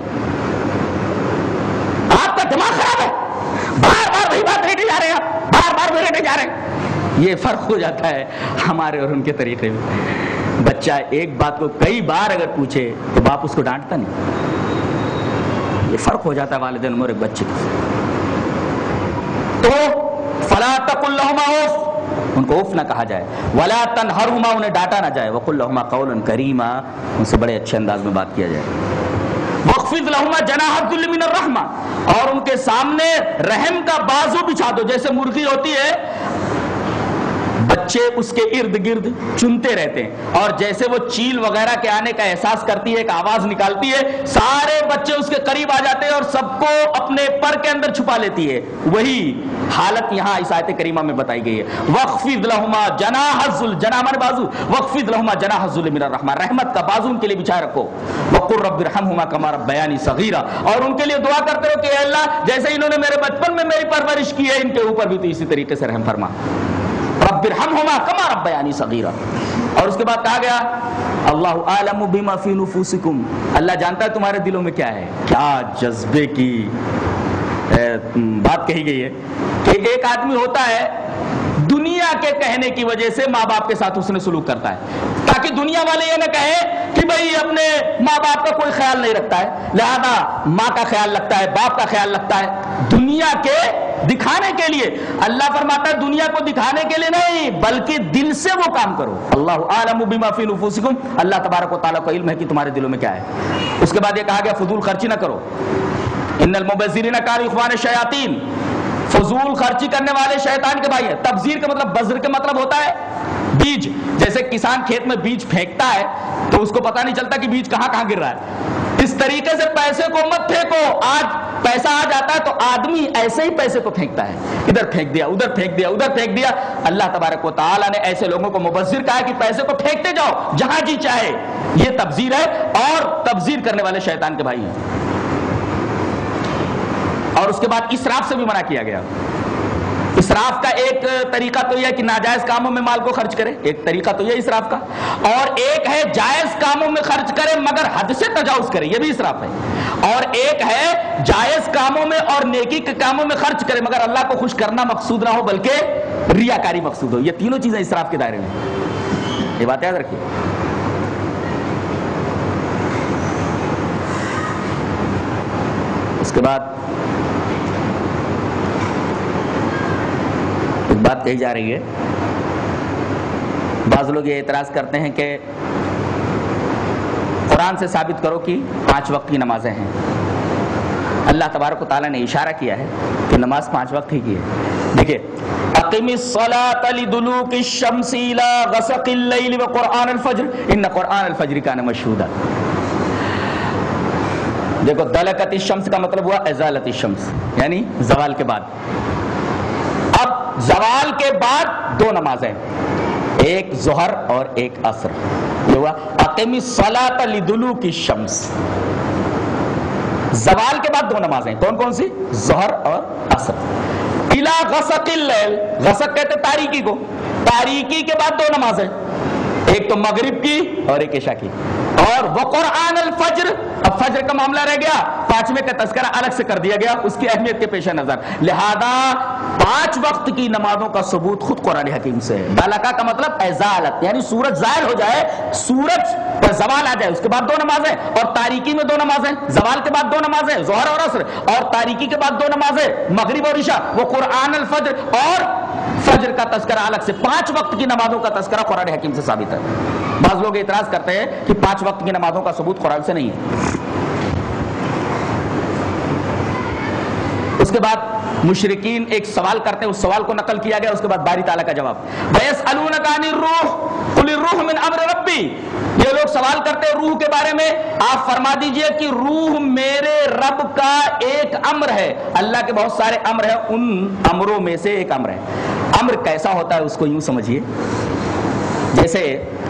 آپ کا دماغ خراب ہے، بار بار وہی بات رہتے جا رہے ہیں، بار بار وہی رہتے جا رہے ہیں۔ یہ فرق ہو جاتا ہے ہمارے اور ان کے طریقے میں۔ بچہ ایک بات کو کئی بار اگر پوچھے تو باپ اس کو ڈانٹتا نہیں، یہ فرق ہو جاتا ہے والدین اور ایک بچے کا۔ تو فلا تقل لهما اف، ان کو اف نہ کہا جائے، ولا تنہرهما، انہیں ڈانٹا نہ جائے، وقل لهما قولا کریما، ان سے بڑے اچھے انداز میں بات کیا جائے۔ واخفض لهما جناح الذل من الرحمہ، اور ان کے سامنے رحم کا بازو بچھا دو، جیسے مرغی ہوتی ہے بچے اس کے ارد گرد چنتے رہتے ہیں، اور جیسے وہ چیل وغیرہ کے آنے کا احساس کرتی ہے، ایک آواز نکالتی ہے، سارے بچے اس کے قریب آ جاتے ہیں اور سب کو اپنے پر کے اندر چھپا لیتی ہے۔ وہی حالت یہاں اس آیت کریمہ میں بتائی گئی ہے۔ وَاخْفِضْ لَهُمَا جَنَاحَ الذُّلِّ، جناح مانے بازو، وَاخْفِضْ لَهُمَا جَنَاحَ الذُّلِّ مِنَ الرَّحْمَةِ، رحمت کا بازو ان کے لیے بچھائے رکھو۔ وَقُلْ رَبِّ ارْحَمْهُمَا كَمَا رَبَّيَانِي صَغِيرًا، اور ان کے لیے دعا کرتے رہو کہ اے اللہ جیسے انہوں نے میرے بچپن میں میری پرورش کی ہے، ان کے اوپر بھی تو اسی طریقے سے رحم فرما۔ رب ارحمہما کما ربیانی صغیرا۔ اور اس کے بعد کہا گیا اللہ اعلم بما فی نفوسکم، اللہ جانتا ہے تمہارے دلوں میں کیا ہے۔ کیا جذبے کی بات کہی گئی ہے کہ ایک آدمی ہوتا ہے دنیا کے کہنے کی وجہ سے ماں باپ کے ساتھ اس نے سلوک کرتا ہے، تاکہ دنیا والے یہ نہ کہیں کہ بھئی اپنے ماں باپ کا کوئی خیال نہیں رکھتا ہے، لہذا ماں کا خیال رکھتا ہے، باپ کا خیال رکھتا ہے، دنیا کے دکھانے کے لیے۔ اللہ فرماتا ہے دنیا کو دکھانے کے لیے نہیں بلکہ دل سے وہ کام کرو۔ اللہ اعلم بما فی نفوسکم، اللہ تبارک و تعالیٰ کو علم ہے کہ تمہارے دلوں میں کیا ہے۔ اس کے بعد یہ کہا گیا فضول خرچی نہ کرو، ان المبذرین کانوا اخوان الشیاطین، فضول خرچی کرنے والے شیطان کے بھائی ہیں۔ تبذیر کا مطلب بذر کا مطلب ہوتا ہے بیج، جیسے کسان کھیت میں بیج پھینکتا ہے تو اس کو پتہ نہیں چلتا کہ بیج کہاں کہاں گر رہا ہے، اس طریقے سے پیسے کو مت پھینکو۔ آج پیسہ آ جاتا ہے تو آدمی ایسے ہی پیسے کو پھینکتا ہے، ادھر پھینک دیا ادھر پھینک دیا ادھر پھینک دیا۔ اللہ تبارک و تعالیٰ نے ایسے لوگوں کو مبذر کہا کہ پیسے کو پھینکتے جاؤ جہاں جی چاہے، یہ تبذیر ہے، اور تبذیر کرنے والے شیطان کے بھائی ہیں۔ اور اس کے بعد اسراف سے بھی منع کیا گیا۔ اسراف کا ایک طریقہ تو یہ ہے کہ ناجائز کاموں میں مال کو خرچ کرے، ایک طریقہ تو یہ اسراف کا، اور ایک ہے جائز کاموں میں خرچ کرے مگر حد سے تجاوز کرے، یہ بھی اسراف ہے، اور ایک ہے جائز کاموں میں اور نیکی کے کاموں میں خرچ کرے مگر اللہ کو خوش کرنا مقصود نہ ہو بلکہ ریاکاری مقصود ہو۔ یہ تینوں چیزیں اسراف کے دائرے میں، یہ بات یاد رکھیے۔ اس کے بعد ایک بات کہی جا رہی ہے، بعض لوگ یہ اعتراض کرتے ہیں کہ قرآن سے ثابت کرو کہ پانچ وقت کی نمازیں ہیں۔ اللہ تبارک و تعالیٰ نے اشارہ کیا ہے کہ نماز پانچ وقت ہی کی ہے۔ دیکھیے اقم الصلاۃ لدلوک الشمس الی غسق اللیل وقرآن الفجر ان قرآن الفجر کان مشہودا۔ دیکھو دلکت الشمس کا مطلب ہوا ازالت الشمس، یعنی زوال کے بعد۔ اب زوال کے بعد دو نمازیں، ایک ظہر اور ایک عصر، یہ ہوا اقم الصلاۃ لدلوک الشمس۔ زوال کے بعد دو نمازیں، کون کون سی؟ ظہر اور عصر۔ الی غسق اللیل، غسق کہتے تاریکی کو، تاریکی کے بعد دو نمازیں، ایک تو مغرب کی اور ایک عشاء کی، اور وقرآن الفجر۔ اب فجر کا معاملہ رہ گیا، پانچویں کا تذکرہ الگ سے کر دیا گیا اس کی اہمیت کے پیش نظر، لہذا پانچ وقت کی نمازوں کا ثبوت خود قرآن حکیم سے ہے۔ دلکا کا مطلب ازالت، یعنی سورج ظاہر ہو جائے، سورج پر زوال آ جائے، اس کے بعد دو نمازیں، اور تاریکی میں دو نمازیں، زوال کے بعد دو نمازیں ظہر اور عصر، اور تاریکی کے بعد دو نمازیں مغرب اور عشاء، وہ قرآن الفجر، اور فجر کا تذکرہ الگ سے۔ پانچ وقت کی نمازوں کا تذکرہ قرآن حکیم سے ثابت ہے۔ بعض لوگ اعتراض کرتے ہیں کہ پانچ وقت کی نمازوں کا ثبوت قرآن سے نہیں ہے۔ اس کے بعد مشرکین ایک سوال کرتے ہیں، اس سوال کو نقل کیا گیا، اس کے بعد باری تعالیٰ کا جواب، وَيَسْأَلُونَكَ عَنِ الرُّوحِ قُلِ الرُّوحُ مِنْ أَمْرِ رَبِّي۔ یہ لوگ سوال کرتے ہیں روح کے بارے میں، آپ فرما دیجئے کہ روح میرے رب کا ایک امر ہے۔ اللہ کے بہت سارے امر ہیں، ان امروں میں سے ایک امر ہے۔ امر کیسا ہوتا ہے اس کو یوں سمجھیے، جیسے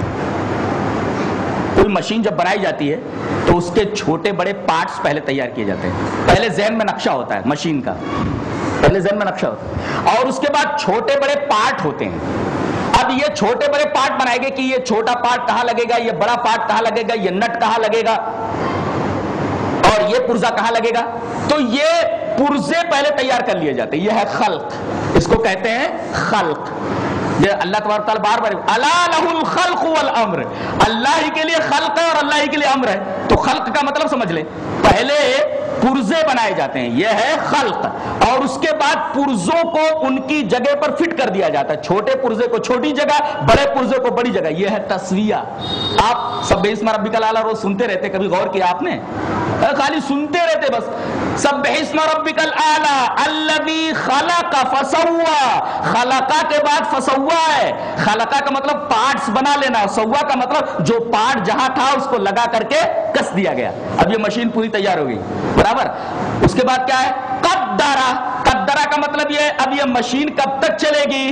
کوئی مشین جب بنائی جاتی ہے تو اس کے چھوٹے بڑے پارٹس پہلے تیار کیے جاتے ہیں، پہلے ذہن میں نقشہ ہوتا ہے مشین کا، پہلے ذہن میں نقشہ ہوتا ہے، اور اس کے بعد چھوٹے بڑے پارٹ ہوتے ہیں۔ اب یہ چھوٹے بڑے پارٹ بنائے گے کہ یہ چھوٹا پارٹ کہاں لگے گا، یہ بڑا پارٹ کہاں لگے گا، یہ نٹ کہاں لگے گا، اور یہ پرزا کہاں لگے گا، تو یہ پرزے پہلے تیار کر لیے جاتے ہیں، یہ ہے خلق، اس کو کہتے ہیں خلق۔ اللہ تبارک تعالیٰ بار بار الا لہ الخلق والامر، اللہ ہی کے لیے خلق ہے اور اللہ ہی کے لیے امر ہے۔ تو خلق کا مطلب سمجھ لیں، پہلے پرزے بنائے جاتے ہیں، یہ ہے خلق، اور اس کے بعد پرزوں کو ان کی جگہ پر فٹ کر دیا جاتا ہے، چھوٹے پرزے کو چھوٹی جگہ، بڑے پرزے کو بڑی جگہ، یہ ہے تسویہ۔ آپ سبح اسم ربک الاعلی روز سنتے رہتے، کبھی غور کیا آپ نے؟ خالی سنتے رہتے بس. سبح اسم ربک الاعلی الذی خلق فسوا. خلقہ کے بعد فسوا ہے. خلقہ کا مطلب پارٹس بنا لینا, سوا کا مطلب جو پارٹ جہاں تھا اس کو لگا کر کے کس دیا گیا. اب یہ مشین پوری تیار ہو گئی, برابر. اس کے بعد کیا ہے؟ قدرہ. قدرہ کا مطلب یہ اب یہ مشین کب تک چلے گی,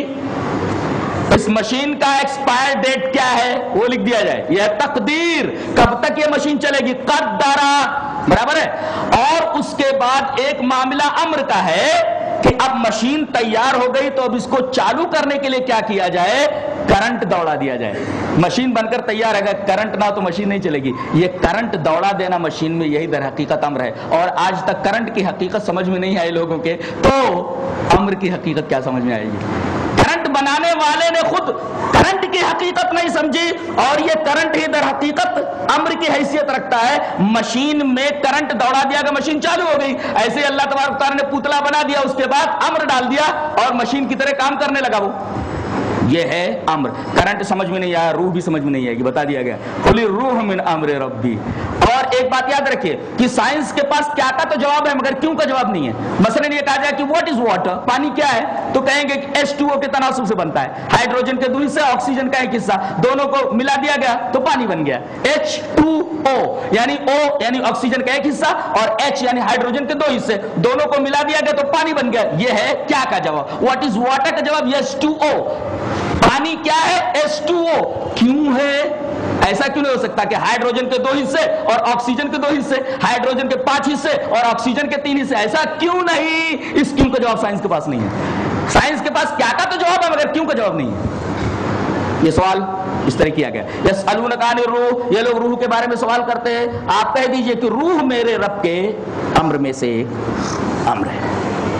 اس مشین کا ایکسپائر ڈیٹ کیا ہے وہ لکھ دیا جائے. یہ تقدیر, کب تک یہ مشین چلے گی, قدرہ, برابر ہے. اور اس کے بعد ایک معاملہ امر کا ہے کہ اب مشین تیار ہو گئی تو اب اس کو چالو کرنے کے لیے کیا کیا جائے, کرنٹ دوڑا دیا جائے. مشین بن کر تیار ہے, اگر کرنٹ نہ تو مشین نہیں چلے گی. یہ کرنٹ دوڑا دینا مشین میں, یہی در حقیقت امر ہے. اور آج تک کرنٹ کی حقیقت سمجھ میں نہیں آئی لوگوں کے, تو امر کی حقیقت کیا سمجھ میں آئے گی. کرنٹ بنانے والے نے خود کرنٹ کی حقیقت نہیں سمجھی, اور یہ کرنٹ ہی در حقیقت امر کی حیثیت رکھتا ہے. مشین میں کرنٹ دوڑا دیا کہ مشین چالو ہو گئی. ایسے اللہ تبارک و تعالیٰ نے پتلا بنا دیا, اس کے بعد امر ڈال دیا اور مشین کی طرح کام کرنے لگا. وہ یہ ہے امر. کرنٹ سمجھ میں نہیں آیا, روح بھی سمجھ میں نہیں آئے گی, بتا دیا گیا قل الروح من امر ربی. اور ایک بات یاد رکھیے کہ سائنس کے پاس کیا کا تو جواب ہے مگر کیوں کا جواب نہیں ہے. مثلا یہ کہا جائے کہ واٹ از واٹر, پانی کیا ہے, تو کہیں گے کہ ایچ ٹو او کے تناسب سے بنتا ہے. ہائیڈروجن کے دو حصے, آکسیجن کا ایک حصہ, دونوں کو ملا دیا گیا تو پانی بن گیا. ایچ ٹو او یعنی او یعنی آکسیجن کا ایک حصہ, اور ایچ یعنی ہائیڈروجن کے دو حصے, دونوں کو ملا دیا گیا تو پانی بن گیا. یہ ہے کیا کا جواب. واٹ از واٹر کا جواب ایچ ٹو او. پانی کیا ہے, ایچ ٹو او. کیوں ہے, ایسا کیوں نہیں ہو سکتا کہ ہائیڈروجن کے دو حصے اور آکسیجن کے دو حصے, ہائیڈروجن کے پانچ حصے اور آکسیجن کے تین حصے, ایسا کیوں نہیں. اس کیوں کا جواب سائنس کے پاس نہیں ہے. سائنس کے پاس کیا کا تو جواب ہے مگر کیوں کا جواب نہیں ہے. یہ سوال اس طرح کیا گیا. یسألونک عن الروح, یہ لوگ روح کے بارے میں سوال کرتے ہیں. آپ کہہ دیجئے کہ روح میرے رب کے امر میں سے ایک امر ہے.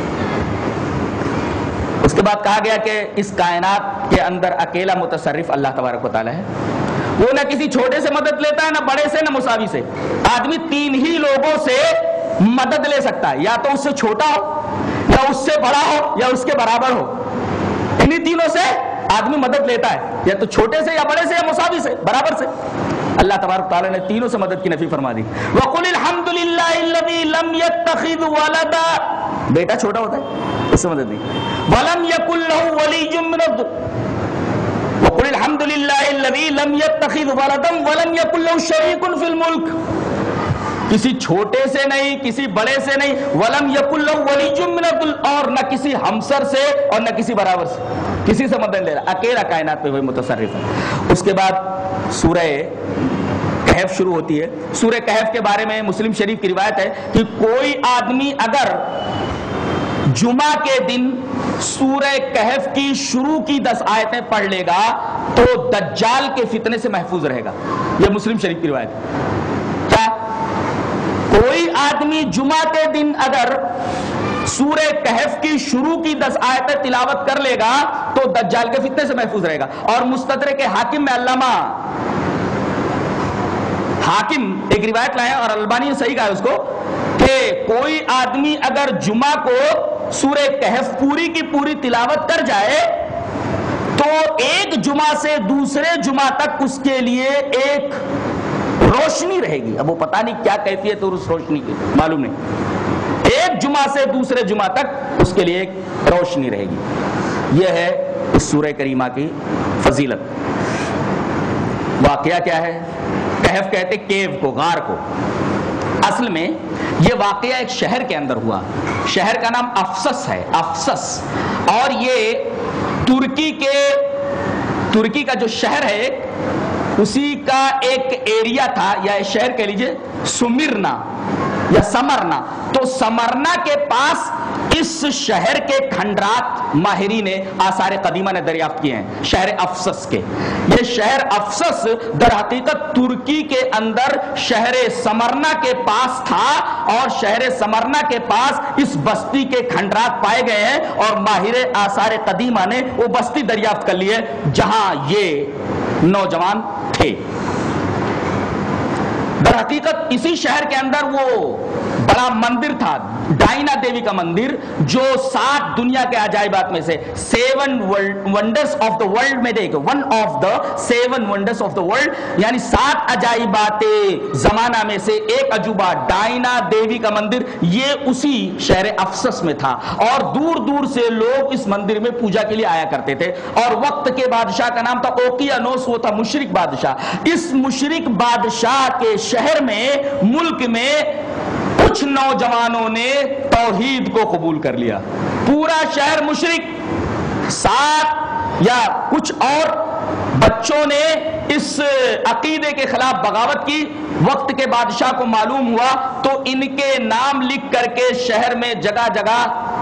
اس کے بعد کہا گیا کہ اس کائنات کے اندر اکیلا متصرف اللہ تبارک و تعالی ہے. وہ نہ کسی چھوٹے سے مدد لیتا ہے, نہ بڑے سے, نہ مساوی سے. آدمی تین ہی لوگوں سے مدد لے سکتا ہے, یا تو اس سے چھوٹا ہو, یا اس سے بڑا ہو, یا اس کے برابر ہو. انہی تینوں سے آدمی مدد لیتا ہے, یا تو چھوٹے سے, یا بڑے سے, یا مساوی سے, برابر سے. اللہ تبارک تعالیٰ نے تینوں سے مدد کی نفی فرما دی. وَقُلِ الْحَمْدُ لِلَّهِ الَّذِي لَمْ يَتَّخِذْ وَلَدًا. بیٹا چھوٹا ہوتا ہے, اس سے مدد نہیں. وَلَمْ يَكُنْ لَهُ وَلِيٌّ مِّنَ الذُّلِّ. وَقُلِ الْحَمْدُ لِلَّهِ الَّذِي لَمْ يَتَّخِذْ وَلَدًا وَلَمْ يَكُنْ لَهُ شَرِيكٌ فِي الْمُلْكِ. کسی چھوٹے سے نہیں, کسی بڑے سے نہیں. وَلَمْ يَكُنْ لَهُ وَلِيٌّ مِّنَ الذُّلِّ, اور نہ کسی ہمسر سے اور نہ کسی برابر سے, کسی سے مدد لے رہا, اکیلا کائنات پہ وہی متصرف ہے. اس کے بعد سورہ کہف شروع ہوتی ہے. سورہ کہف کے بارے میں مسلم شریف کی روایت ہے کہ کوئی آدمی اگر جمعہ کے دن سورہ کہف کی شروع کی دس آیتیں پڑھ لے گا تو دجال کے فتنے سے محفوظ رہے گا. یہ مسلم شریف کی روایت ہے. کیا کوئی آدمی جمعہ کے دن اگر سورہ کہف کی شروع کی دس آیتیں تلاوت کر لے گا تو دجال کے فتنے سے محفوظ رہے گا. اور مستدرک حاکم میں علامہ حاکم ایک روایت لائے اور البانی نے صحیح کہا اس کو کہ کوئی آدمی اگر جمعہ کو سورہ کہف پوری کی پوری تلاوت کر جائے تو ایک جمعہ سے دوسرے جمعہ تک اس کے لیے ایک روشنی رہے گی. اب وہ پتہ نہیں کیا کیفیت ہے اس روشنی کی, معلوم نہیں. ایک جمعہ سے دوسرے جمعہ تک اس کے لیے ایک روشنی رہے گی. یہ ہے اس سورہ کریمہ کی فضیلت. واقعہ کیا ہے؟ کہف کہتے کیو کو, غار کو. اصل میں یہ واقعہ ایک شہر کے اندر ہوا. شہر کا نام افسس ہے, افسس. اور یہ ترکی کے ترکی کا جو شہر ہے اسی کا ایک ایریا تھا, یا شہر کہہ لیجئے سمرنا یا سمرنا. تو سمرنا کے پاس اس شہر کے کھنڈرات ماہرین آثار قدیمہ نے دریافت کیے ہیں, شہر افسس کے. یہ شہر افسس در حقیقت ترکی کے اندر شہر سمرنا کے پاس تھا, اور شہر سمرنا کے پاس اس بستی کے کھنڈرات پائے گئے ہیں, اور ماہر آثار قدیمہ نے وہ بستی دریافت کر لی ہے جہاں یہ نوجوان تھے. در حقیقت اسی شہر کے اندر وہ بڑا مندر تھا، ڈائنا دیوی کا مندر، جو سات دنیا کے عجائبات میں سے seven wonders of the world میں دیکھو، one of the seven wonders of the world, یعنی سات عجائبات زمانہ میں سے ایک عجوبہ ڈائنا دیوی کا مندر، یہ اسی شہر افسس میں تھا، اور دور دور سے لوگ اس مندر میں پوجا کے لیے آیا کرتے تھے۔ اور وقت کے بادشاہ کا نام تھا اوقیانوس، وہ تھا مشرک بادشاہ۔ اس مشرک بادشاہ کے شہر میں، ملک میں کچھ نوجوانوں نے توحید کو قبول کر لیا۔ پورا شہر مشرک، سات یا کچھ اور بچوں نے اس عقیدے کے خلاف بغاوت کی۔ وقت کے بادشاہ کو معلوم ہوا تو ان کے نام لکھ کر کے شہر میں جگہ جگہ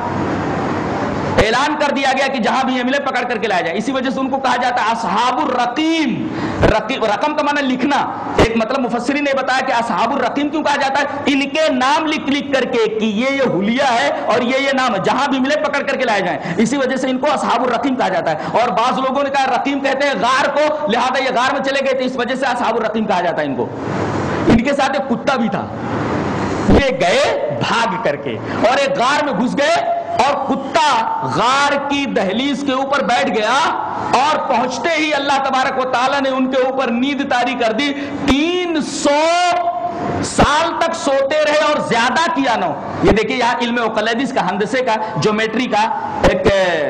اعلان کر دیا گیا کہ جہاں بھی یہ ملے پکڑ کر کے لایا جائے۔ اسی وجہ سے ان کو کہا جاتا ہے اصحاب الرقیم۔ رقم کا معنی لکھنا، ایک مطلب مفسرین نے بتایا کہ اصحاب الرقیم کیوں کہا جاتا ہے؟ ان کے نام لکھ لکھ کر کے کہ یہ یہ حلیہ ہے اور یہ یہ نام ہے، جہاں بھی ملے پکڑ کر کے لائے جائیں، اسی وجہ سے ان کو اصحاب الرقیم کہا جاتا ہے۔ اور بعض لوگوں نے کہا رقیم کہتے ہیں غار کو، لہذا یہ غار میں چلے گئے تھے، اس وجہ سے اصحاب الرقیم کہا جاتا ہے ان کو۔ ان کے ساتھ ایک کتا بھی تھا، یہ گئے بھاگ کر کے اور ایک غار میں گھس گئے، اور کتا غار کی دہلیز کے اوپر بیٹھ گیا، اور پہنچتے ہی اللہ تبارک و تعالیٰ نے ان کے اوپر نیند طاری کر دی۔ تین سو سال تک سوتے رہے اور زیادہ کیا نو۔ یہ دیکھیں یہاں علم اوقلیدس کا، ہندسے کا، جیومیٹری کا ایک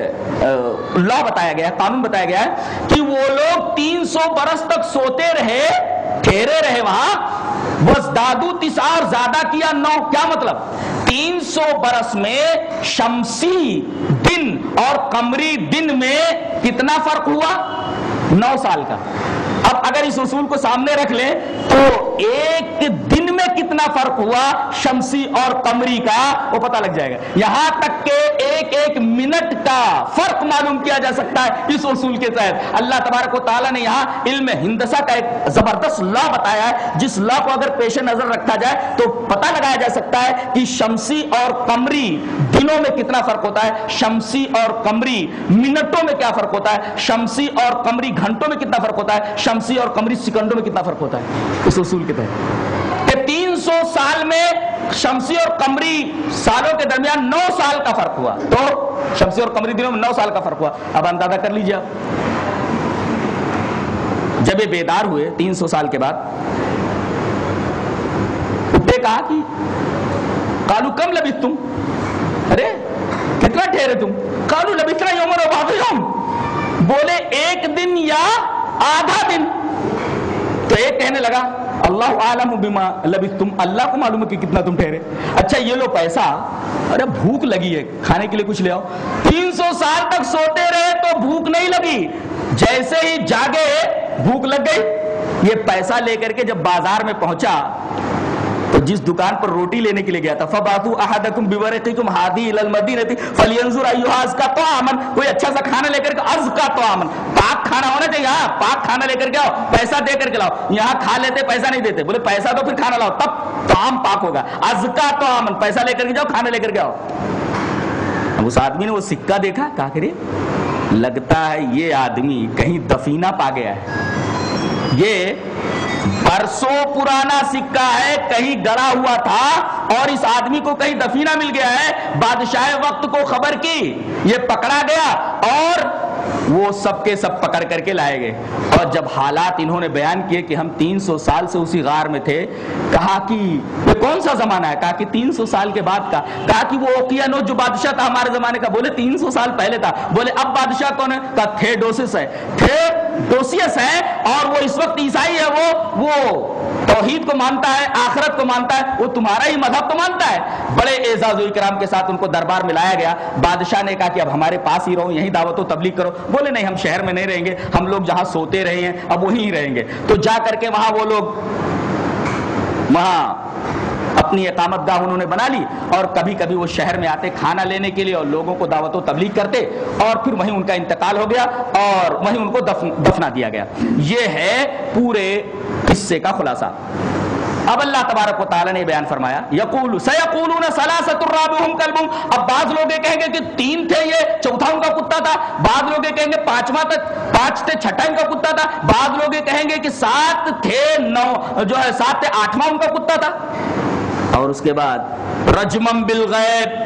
لا بتایا گیا ہے، قانون بتایا گیا ہے کہ وہ لوگ تین سو برس تک سوتے رہے، ٹھہرے رہے وہاں، وزدادو تسعہ، زیادہ کیا نو۔ کیا مطلب؟ تین سو برس میں شمسی دن اور قمری دن میں کتنا فرق ہوا؟ نو سال کا۔ اب اگر اس اصول کو سامنے رکھ لیں تو ایک دن میں کتنا فرق ہوا شمسی اور قمری کا وہ پتہ لگ جائے گا۔ یہاں تک کہ ایک ایک منٹ کا فرق معلوم کیا جا سکتا ہے اس اصول کے تحت۔ اللہ تبارک و تعالیٰ نے یہاں علم ہندسہ کا ایک زبردست لا بتایا ہے، جس لا کو اگر پیش نظر رکھا جائے تو پتہ لگایا جا سکتا ہے کہ شمسی اور قمری دنوں میں کتنا فرق ہوتا ہے، شمسی اور قمری منٹوں میں کیا فرق ہوتا ہے، شمسی اور قمری گھنٹوں میں کتنا فرق ہوتا ہے، شمسی اور قمری سیکنڈوں میں کتنا فرق ہوتا ہے اس اصول کے تحت۔ کہ تین سو سال میں شمسی اور قمری سالوں کے درمیان نو سال کا فرق ہوا، تو شمسی اور قمری دنوں میں نو سال کا فرق ہوا۔ اب اندازہ کر لیجیے، جب یہ بیدار ہوئے تین سو سال کے بعد، اٹھے کہا کہ قالو کم لبثتم، ارے کتنا ٹھہرے تم؟ قالو لبثنا یوما و بعض یوم، بولے ایک دن یا آدھا دن۔ تو ایک کہنے لگا اللہ عالم بما لبثتم، اللہ کو معلوم ہے کہ کتنا تم ٹھہرے۔ اچھا یہ لو پیسہ، ارے بھوک لگی ہے کھانے کے لیے کچھ لے آؤ۔ تین سو سال تک سوتے رہے تو بھوک نہیں لگی، جیسے ہی جاگے بھوک لگ گئی۔ یہ پیسہ لے کر کے جب بازار میں پہنچا تو جس دکان پر روٹی لینے کے لیے گیا تھا، فَبَعْثُوا أَحَدَكُمْ بِوَرِقِكُمْ هَٰذِهِ إِلَى الْمَدِينَةِ فَلْيَنظُرْ أَيُّهَا أَزْكَىٰ طَعَامًا، کوئی اچھا سا کھانا لے کر کے، أَزْكَىٰ طَعَامًا، پاک کھانا ہونا چاہیے، ہاں پاک کھانا لے کر کے آؤ، پیسہ دے کر کے لاؤ۔ یہاں کھا لیتے پیسہ نہیں دیتے، بولے پیسہ دو پھر کھانا لاؤ، تب طعام پاک ہوگا۔ أَزْكَىٰ طَعَامًا، پیسہ لے کر کے جاؤ، کھانا لے کر کے آؤ۔ اب اس آدمی نے وہ سکہ دیکھا، کہا کہ لگتا ہے یہ آدمی کہیں دفینہ پا گیا ہے، یہ برسوں پرانا سکہ ہے، کہیں گڑا ہوا تھا اور اس آدمی کو کہیں دفینہ مل گیا ہے۔ بادشاہ وقت کو خبر کی، یہ پکڑا گیا اور وہ سب کے سب پکڑ کر کے لائے گئے۔ اور جب حالات انہوں نے بیان کیے کہ ہم تین سو سال سے اسی غار میں تھے، کہا کہ یہ کون سا زمانہ ہے؟ کہا کہ تین سو سال کے بعد کا۔ کہا کہ وہ اوقیانوس جو بادشاہ تھا ہمارے زمانے کا، بولے تین سو سال پہلے تھا۔ بولے اب بادشاہ کون ہے؟ کہا تھیوڈوسس ہے، تھیوڈوسیس ہے، اور وہ اس وقت عیسائی ہے، وہ وہ توحید کو مانتا ہے، آخرت کو مانتا ہے، وہ تمہارا ہی مذہب تو مانتا ہے۔ بڑے اعزاز و اکرام کے ساتھ ان کو دربار میں لایا گیا۔ بادشاہ نے کہا کہ اب ہمارے پاس ہی رہو، یہیں دعوت و تبلیغ کرو۔ بولے نہیں، ہم شہر میں نہیں رہیں گے، ہم لوگ جہاں سوتے رہے ہیں اب وہیں رہیں گے۔ تو جا کر کے وہاں وہ لوگ وہاں اپنی اقامت گاہ انہوں نے بنا لی، اور کبھی کبھی وہ شہر میں آتے کھانا لینے کے لیے اور لوگوں کو دعوت و تبلیغ کرتے، اور پھر وہیں ان کا انتقال ہو گیا اور وہیں ان کو دفن دفنا دیا گیا۔ یہ ہے پورے قصے کا خلاصہ۔ اب اللہ تبارک و تعالیٰ نے بیان فرمایا یقول سیقولون ثلاثۃ رابعہم کلبہم، اب بعض لوگ یہ کہیں گے کہ تین تھے یہ چوتھا ان کا کتا تھا، بعض لوگ یہ کہیں گے پانچواں تک پانچ تھے چھٹا ان کا کتا تھا، بعض لوگ یہ کہیں گے کہ سات تھے نو جو ہے سات تھے آٹھواں ان کا کتا تھا. اور اس کے بعد رجمم بالغیب،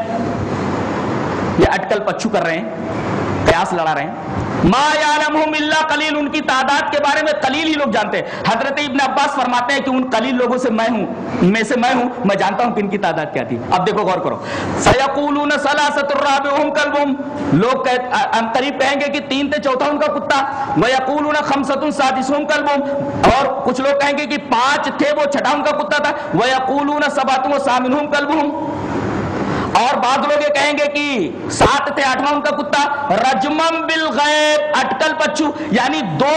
یہ اٹکل پچھو کر رہے ہیں، قیاس لڑا رہے ہیں. ما یعلمہم الا قلیل، ان کی تعداد کے بارے میں قلیل ہی لوگ جانتے ہیں. حضرت ابن عباس فرماتے ہیں کہ ان قلیل لوگوں سے میں ہوں میں سے میں ہوں میں جانتا ہوں کہ ان کی تعداد کیا تھی. اب دیکھو غور کرو، سیقولون ثلاثۃ رابعہم کلبہم، لوگ قریب کہیں گے کہ تین تھے چوتھا ان کا کتا، ویقولون خمسۃ سادسہم کلبہم، اور کچھ لوگ کہیں گے کہ پانچ تھے وہ چھٹا ان کا کتا تھا، ویقولون سبعۃ وثامنہم کلبہم، اور بعض لوگ یہ کہیں گے کہ سات تھے آٹھواں ان کا کتا. رجمم بالغیب، اٹکل پچھو، یعنی دو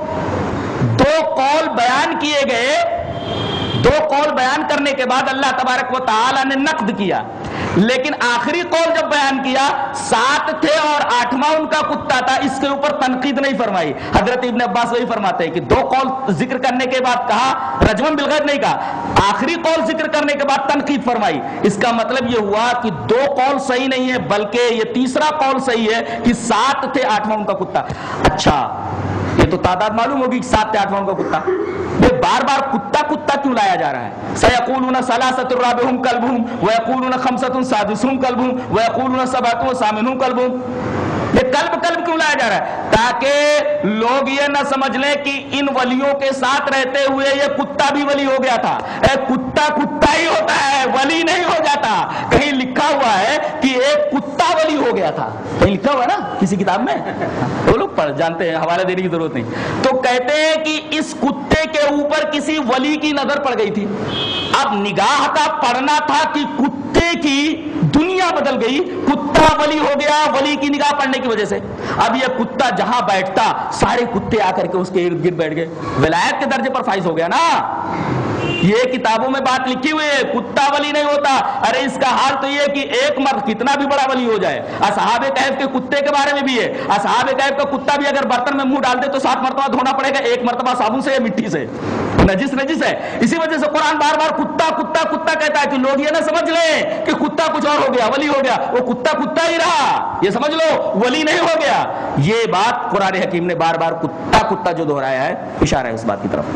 دو قول بیان کیے گئے، دو قول بیان کرنے کے بعد اللہ تبارک و تعالی نے نقد کیا، لیکن آخری قول جب بیان کیا سات تھے اور آٹھواں ان کا کتا تھا، اس کے اوپر تنقید نہیں فرمائی. حضرت ابن عباس وہی فرماتے ہیں کہ دو قول ذکر کرنے کے بعد کہا رجمم بالغیب نہیں کہا، آخری قول ذکر کرنے کے بعد تنقید فرمائی. اس کا مطلب یہ ہوا کہ دو قول صحیح نہیں ہے بلکہ یہ تیسرا قول صحیح ہے کہ سات تھے آٹھواں ان کا کتا. اچھا یہ تو تعداد معلوم ہوگی کہ سات تھے آٹھواں ان کا کتا، یہ بار بار کتا کتا کیوں لایا جا رہا ہے؟ سیقولون ثلاثۃ رابعہم کلبہم ویقولون خمسۃ سادسہم کلبہم ویقولون سبعۃ وثامنہم کلبہم، یہ کلب کلب کیوں لایا جا رہا ہے؟ تاکہ لوگ یہ نہ سمجھ لیں کہ ان ولیوں کے ساتھ رہتے ہوئے یہ کتا بھی ولی ہو گیا تھا. اے کتا کتا ہی ہوتا ہے، ولی نہیں ہو جاتا. کہیں لکھا ہوا ہے کہ ایک کتا ولی ہو گیا تھا، کہیں لکھا ہوا ہے نا کسی کتاب میں، وہ لوگ پڑھ جانتے ہیں، حوالہ دینے کی ضرورت نہیں. تو کہتے ہیں کہ اس کتے کے اوپر کسی ولی کی نظر پڑ گئی تھی. اب نگاہ کا پڑنا تھا کہ کتے کی دنیا بدل گئی، کتا ولی ہو گیا ولی کی نگاہ پڑنے کی وجہ سے. اب یہ کتا جہاں بیٹھتا سارے کتے آ کر کے اس کے ارد گرد بیٹھ گئے، ولایت کے درجے پر فائز ہو گیا نا. یہ کتابوں میں بات لکھی ہوئی ہے کتا ولی نہیں ہوتا. ارے اس کا حال تو یہ کہ ایک مرد کتنا بھی بڑا ولی ہو جائے. اصحاب کہف کے کتے کے بارے میں بھی ہے، اصحاب کہف کا کتا بھی اگر برتن میں منہ ڈال دے تو سات مرتبہ دھونا پڑے گا، ایک مرتبہ صابن سے یا مٹی سے، نجس نجس ہے. اسی وجہ سے قرآن بار بار کتا کتا کتا کہتا ہے کہ لوگ یہ نہ سمجھ لیں کہ کتا کچھ اور ہو گیا ولی ہو گیا، وہ کتا کتا ہی رہا، یہ سمجھ لو ولی نہیں ہو گیا. یہ بات قرآن حکیم نے بار بار کتا کتا جو دہرایا ہے اشارہ ہے اس بات کی طرف.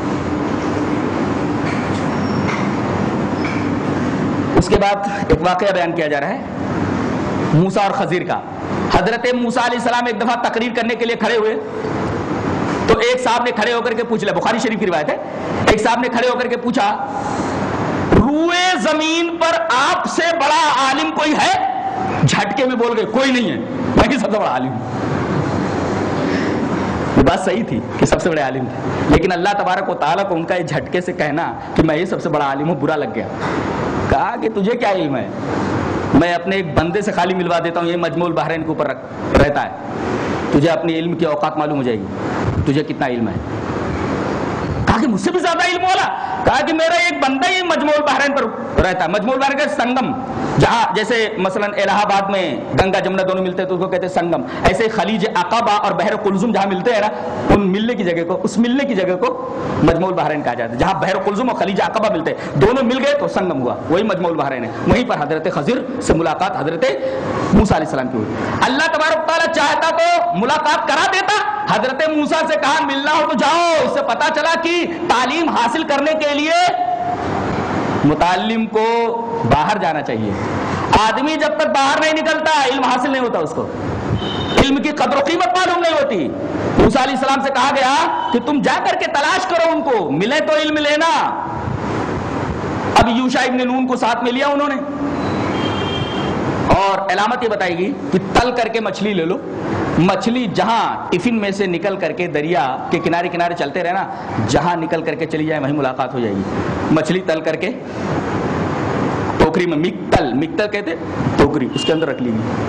اس کے بعد ایک واقعہ بیان کیا جا رہا ہے موسیٰ اور خضر کا. حضرت موسیٰ علیہ السلام ایک دفعہ تقریر کرنے کے لیے کھڑے ہوئے تو ایک صاحب نے کھڑے ہو کر کے پوچھ لیا، بخاری شریف کی روایت ہے، ایک صاحب نے کھڑے ہو کر کے پوچھا روئے زمین پر آپ سے بڑا عالم کوئی ہے؟ جھٹکے میں بول گئے کوئی نہیں ہے، میں ہی سب سے بڑا عالم ہوں. یہ بات صحیح تھی کہ سب سے بڑے عالم تھے، لیکن اللہ تبارک و تعالیٰ کو ان کا یہ جھٹکے سے کہنا کہ میں ہی سب سے بڑا عالم ہوں برا لگ گیا. کہا کہ تجھے کیا علم ہے؟ میں اپنے ایک بندے سے خالی ملوا دیتا ہوں، یہ مجموع البحرین کے اوپر رہتا ہے، تجھے اپنی علم کی اوقات معلوم ہو جائے گی، تجھے کتنا علم ہے. کہا کہ مجھ سے بھی زیادہ علم والا. کہا کہ میرا ایک بندہ ہی مجموع البحرین پر رہتا ہے. مجموع البحرین کا سنگم، جہاں جیسے مثلا الہ آباد میں گنگا جمنا دونوں ملتے ہیں تو اس کو کہتے ہیں سنگم، ایسے خلیج عقبہ اور بحر قلزم جہاں ملتے ہیں نا، ان ملنے کی جگہ کو اس ملنے کی جگہ کو مجموع البحرین کہا جاتا ہے. جہاں بحر قلزم اور خلیج عقبہ ملتے ہیں دونوں مل گئے تو سنگم ہوا، وہی مجموع البحرین ہے. وہیں پر حضرت خضر سے ملاقات حضرت موسیٰ علیہ السلام کی ہوئی. اللہ تبارک تعالیٰ چاہتا تو ملاقات کرا دیتا. حضرت موسیٰ سے کہا ملنا ہو تو جاؤ. اس سے پتا چلا کہ تعلیم حاصل کرنے کے لیے متعلم کو باہر جانا چاہیے. آدمی جب تک باہر نہیں نکلتا علم حاصل نہیں ہوتا، اس کو علم کی قدر و قیمت معلوم نہیں ہوتی. موسیٰ علیہ السلام سے کہا گیا کہ تم جا کر کے تلاش کرو ان کو، ملے تو علم لینا. اب یوشع ابن نون کو ساتھ میں لیا انہوں نے، اور علامت یہ بتائی گئی کہ تل کر کے مچھلی لے لو. مچھلی جہاں ٹفن میں سے نکل کر کے دریا کے کنارے کنارے چلتے رہنا، جہاں نکل کر کے چلی جائے وہیں ملاقات ہو جائے گی. مچھلی تل کر کے ٹوکری میں، مکتل مکتل کہتے ٹوکری، اس کے اندر رکھ لی گئی.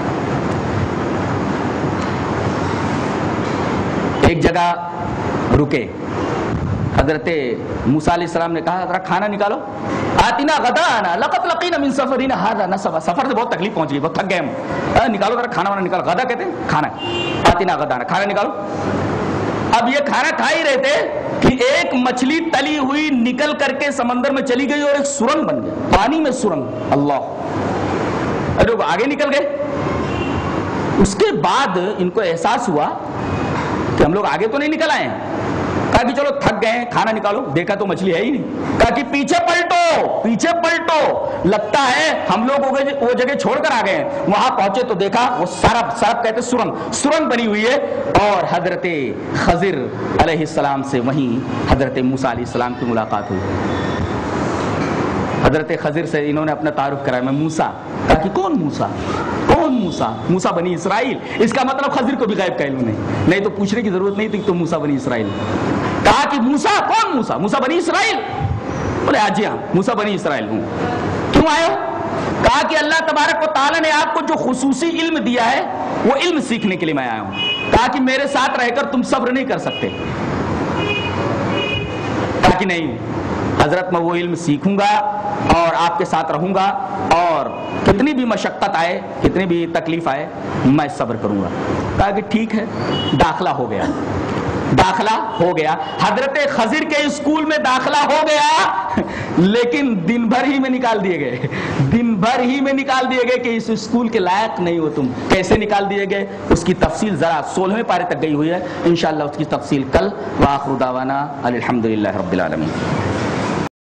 ایک جگہ رکے، حضرت موسیٰ علیہ السلام نے کہا ذرا کھانا نکالو. آتنا غدانا لقد لقینا من سفرنا ھذا نصبا، سفر سے بہت تکلیف پہنچ گئی، بہت تھک گئے ہم، نکالو ذرا کھانا وانا نکالو. غدا کہتے ہیں کھانا. آتنا غدانا، کھانا نکالو. اب یہ کھانا کھا ہی رہے تھے کہ ایک مچھلی تلی ہوئی نکل کر کے سمندر میں چلی گئی اور ایک سرنگ بن گیا، پانی میں سرنگ، اللہ، ارے وہ آگے نکل گئے۔ اس کے بعد ان کو احساس ہوا کہ ہم لوگ آگے تو نہیں نکل آئے ہیں، کہا کہ چلو تھک گئے ہیں، کھانا نکالو، دیکھا تو مچھلی ہے ہی نہیں، کہا کہ پیچھے پلٹو پیچھے پلٹو، لگتا ہے ہم لوگ وہ جگہ چھوڑ کر آ گئے ہیں۔ وہاں پہنچے تو دیکھا وہ سرب سرب کہتے سرنگ سرنگ بنی ہوئی ہے، اور حضرت خضر علیہ السلام سے وہیں حضرت موسیٰ علیہ السلام کی ملاقات ہوئی۔ حضرت خضر سے انہوں نے اپنا تعارف کرایا، میں موسیٰ، کہا کہ کون موسیٰ کون موسیٰ؟ موسیٰ بنی اسرائیل۔ اس کا مطلب خضر کو بھی غیب کا علم نہیں، نہیں تو پوچھنے کی ضرورت نہیں تھی، تم موسیٰ بنی اسرائیل۔ کہا کہ موسیٰ کون موسیٰ؟ موسیٰ بنی اسرائیل۔ بولے آج ہاں موسیٰ بنی اسرائیل ہوں۔ کیوں آئے ہو؟ کہا کہ اللہ تبارک و تعالیٰ نے آپ کو جو خصوصی علم دیا ہے وہ علم سیکھنے کے لیے میں آیا ہوں۔ کہا کہ میرے ساتھ رہ کر تم صبر نہیں کر سکتے؟ کہا کہ نہیں حضرت، میں وہ علم سیکھوں گا اور آپ کے ساتھ رہوں گا، اور کتنی بھی مشقت آئے، کتنی بھی تکلیف آئے، میں صبر کروں گا۔ کہا کہ ٹھیک ہے، داخلہ ہو گیا داخلہ ہو گیا حضرت خضر کے اسکول میں داخلہ ہو گیا، لیکن دن بھر ہی میں نکال دیے گئے دن بھر ہی میں نکال دیے گئے کہ اس اسکول کے لائق نہیں ہو تم۔ کیسے نکال دیے گئے اس کی تفصیل ذرا سولہویں پارے تک گئی ہوئی ہے، انشاءاللہ اس کی تفصیل کل۔ وآخر دعوانا الحمدللہ رب العالمین۔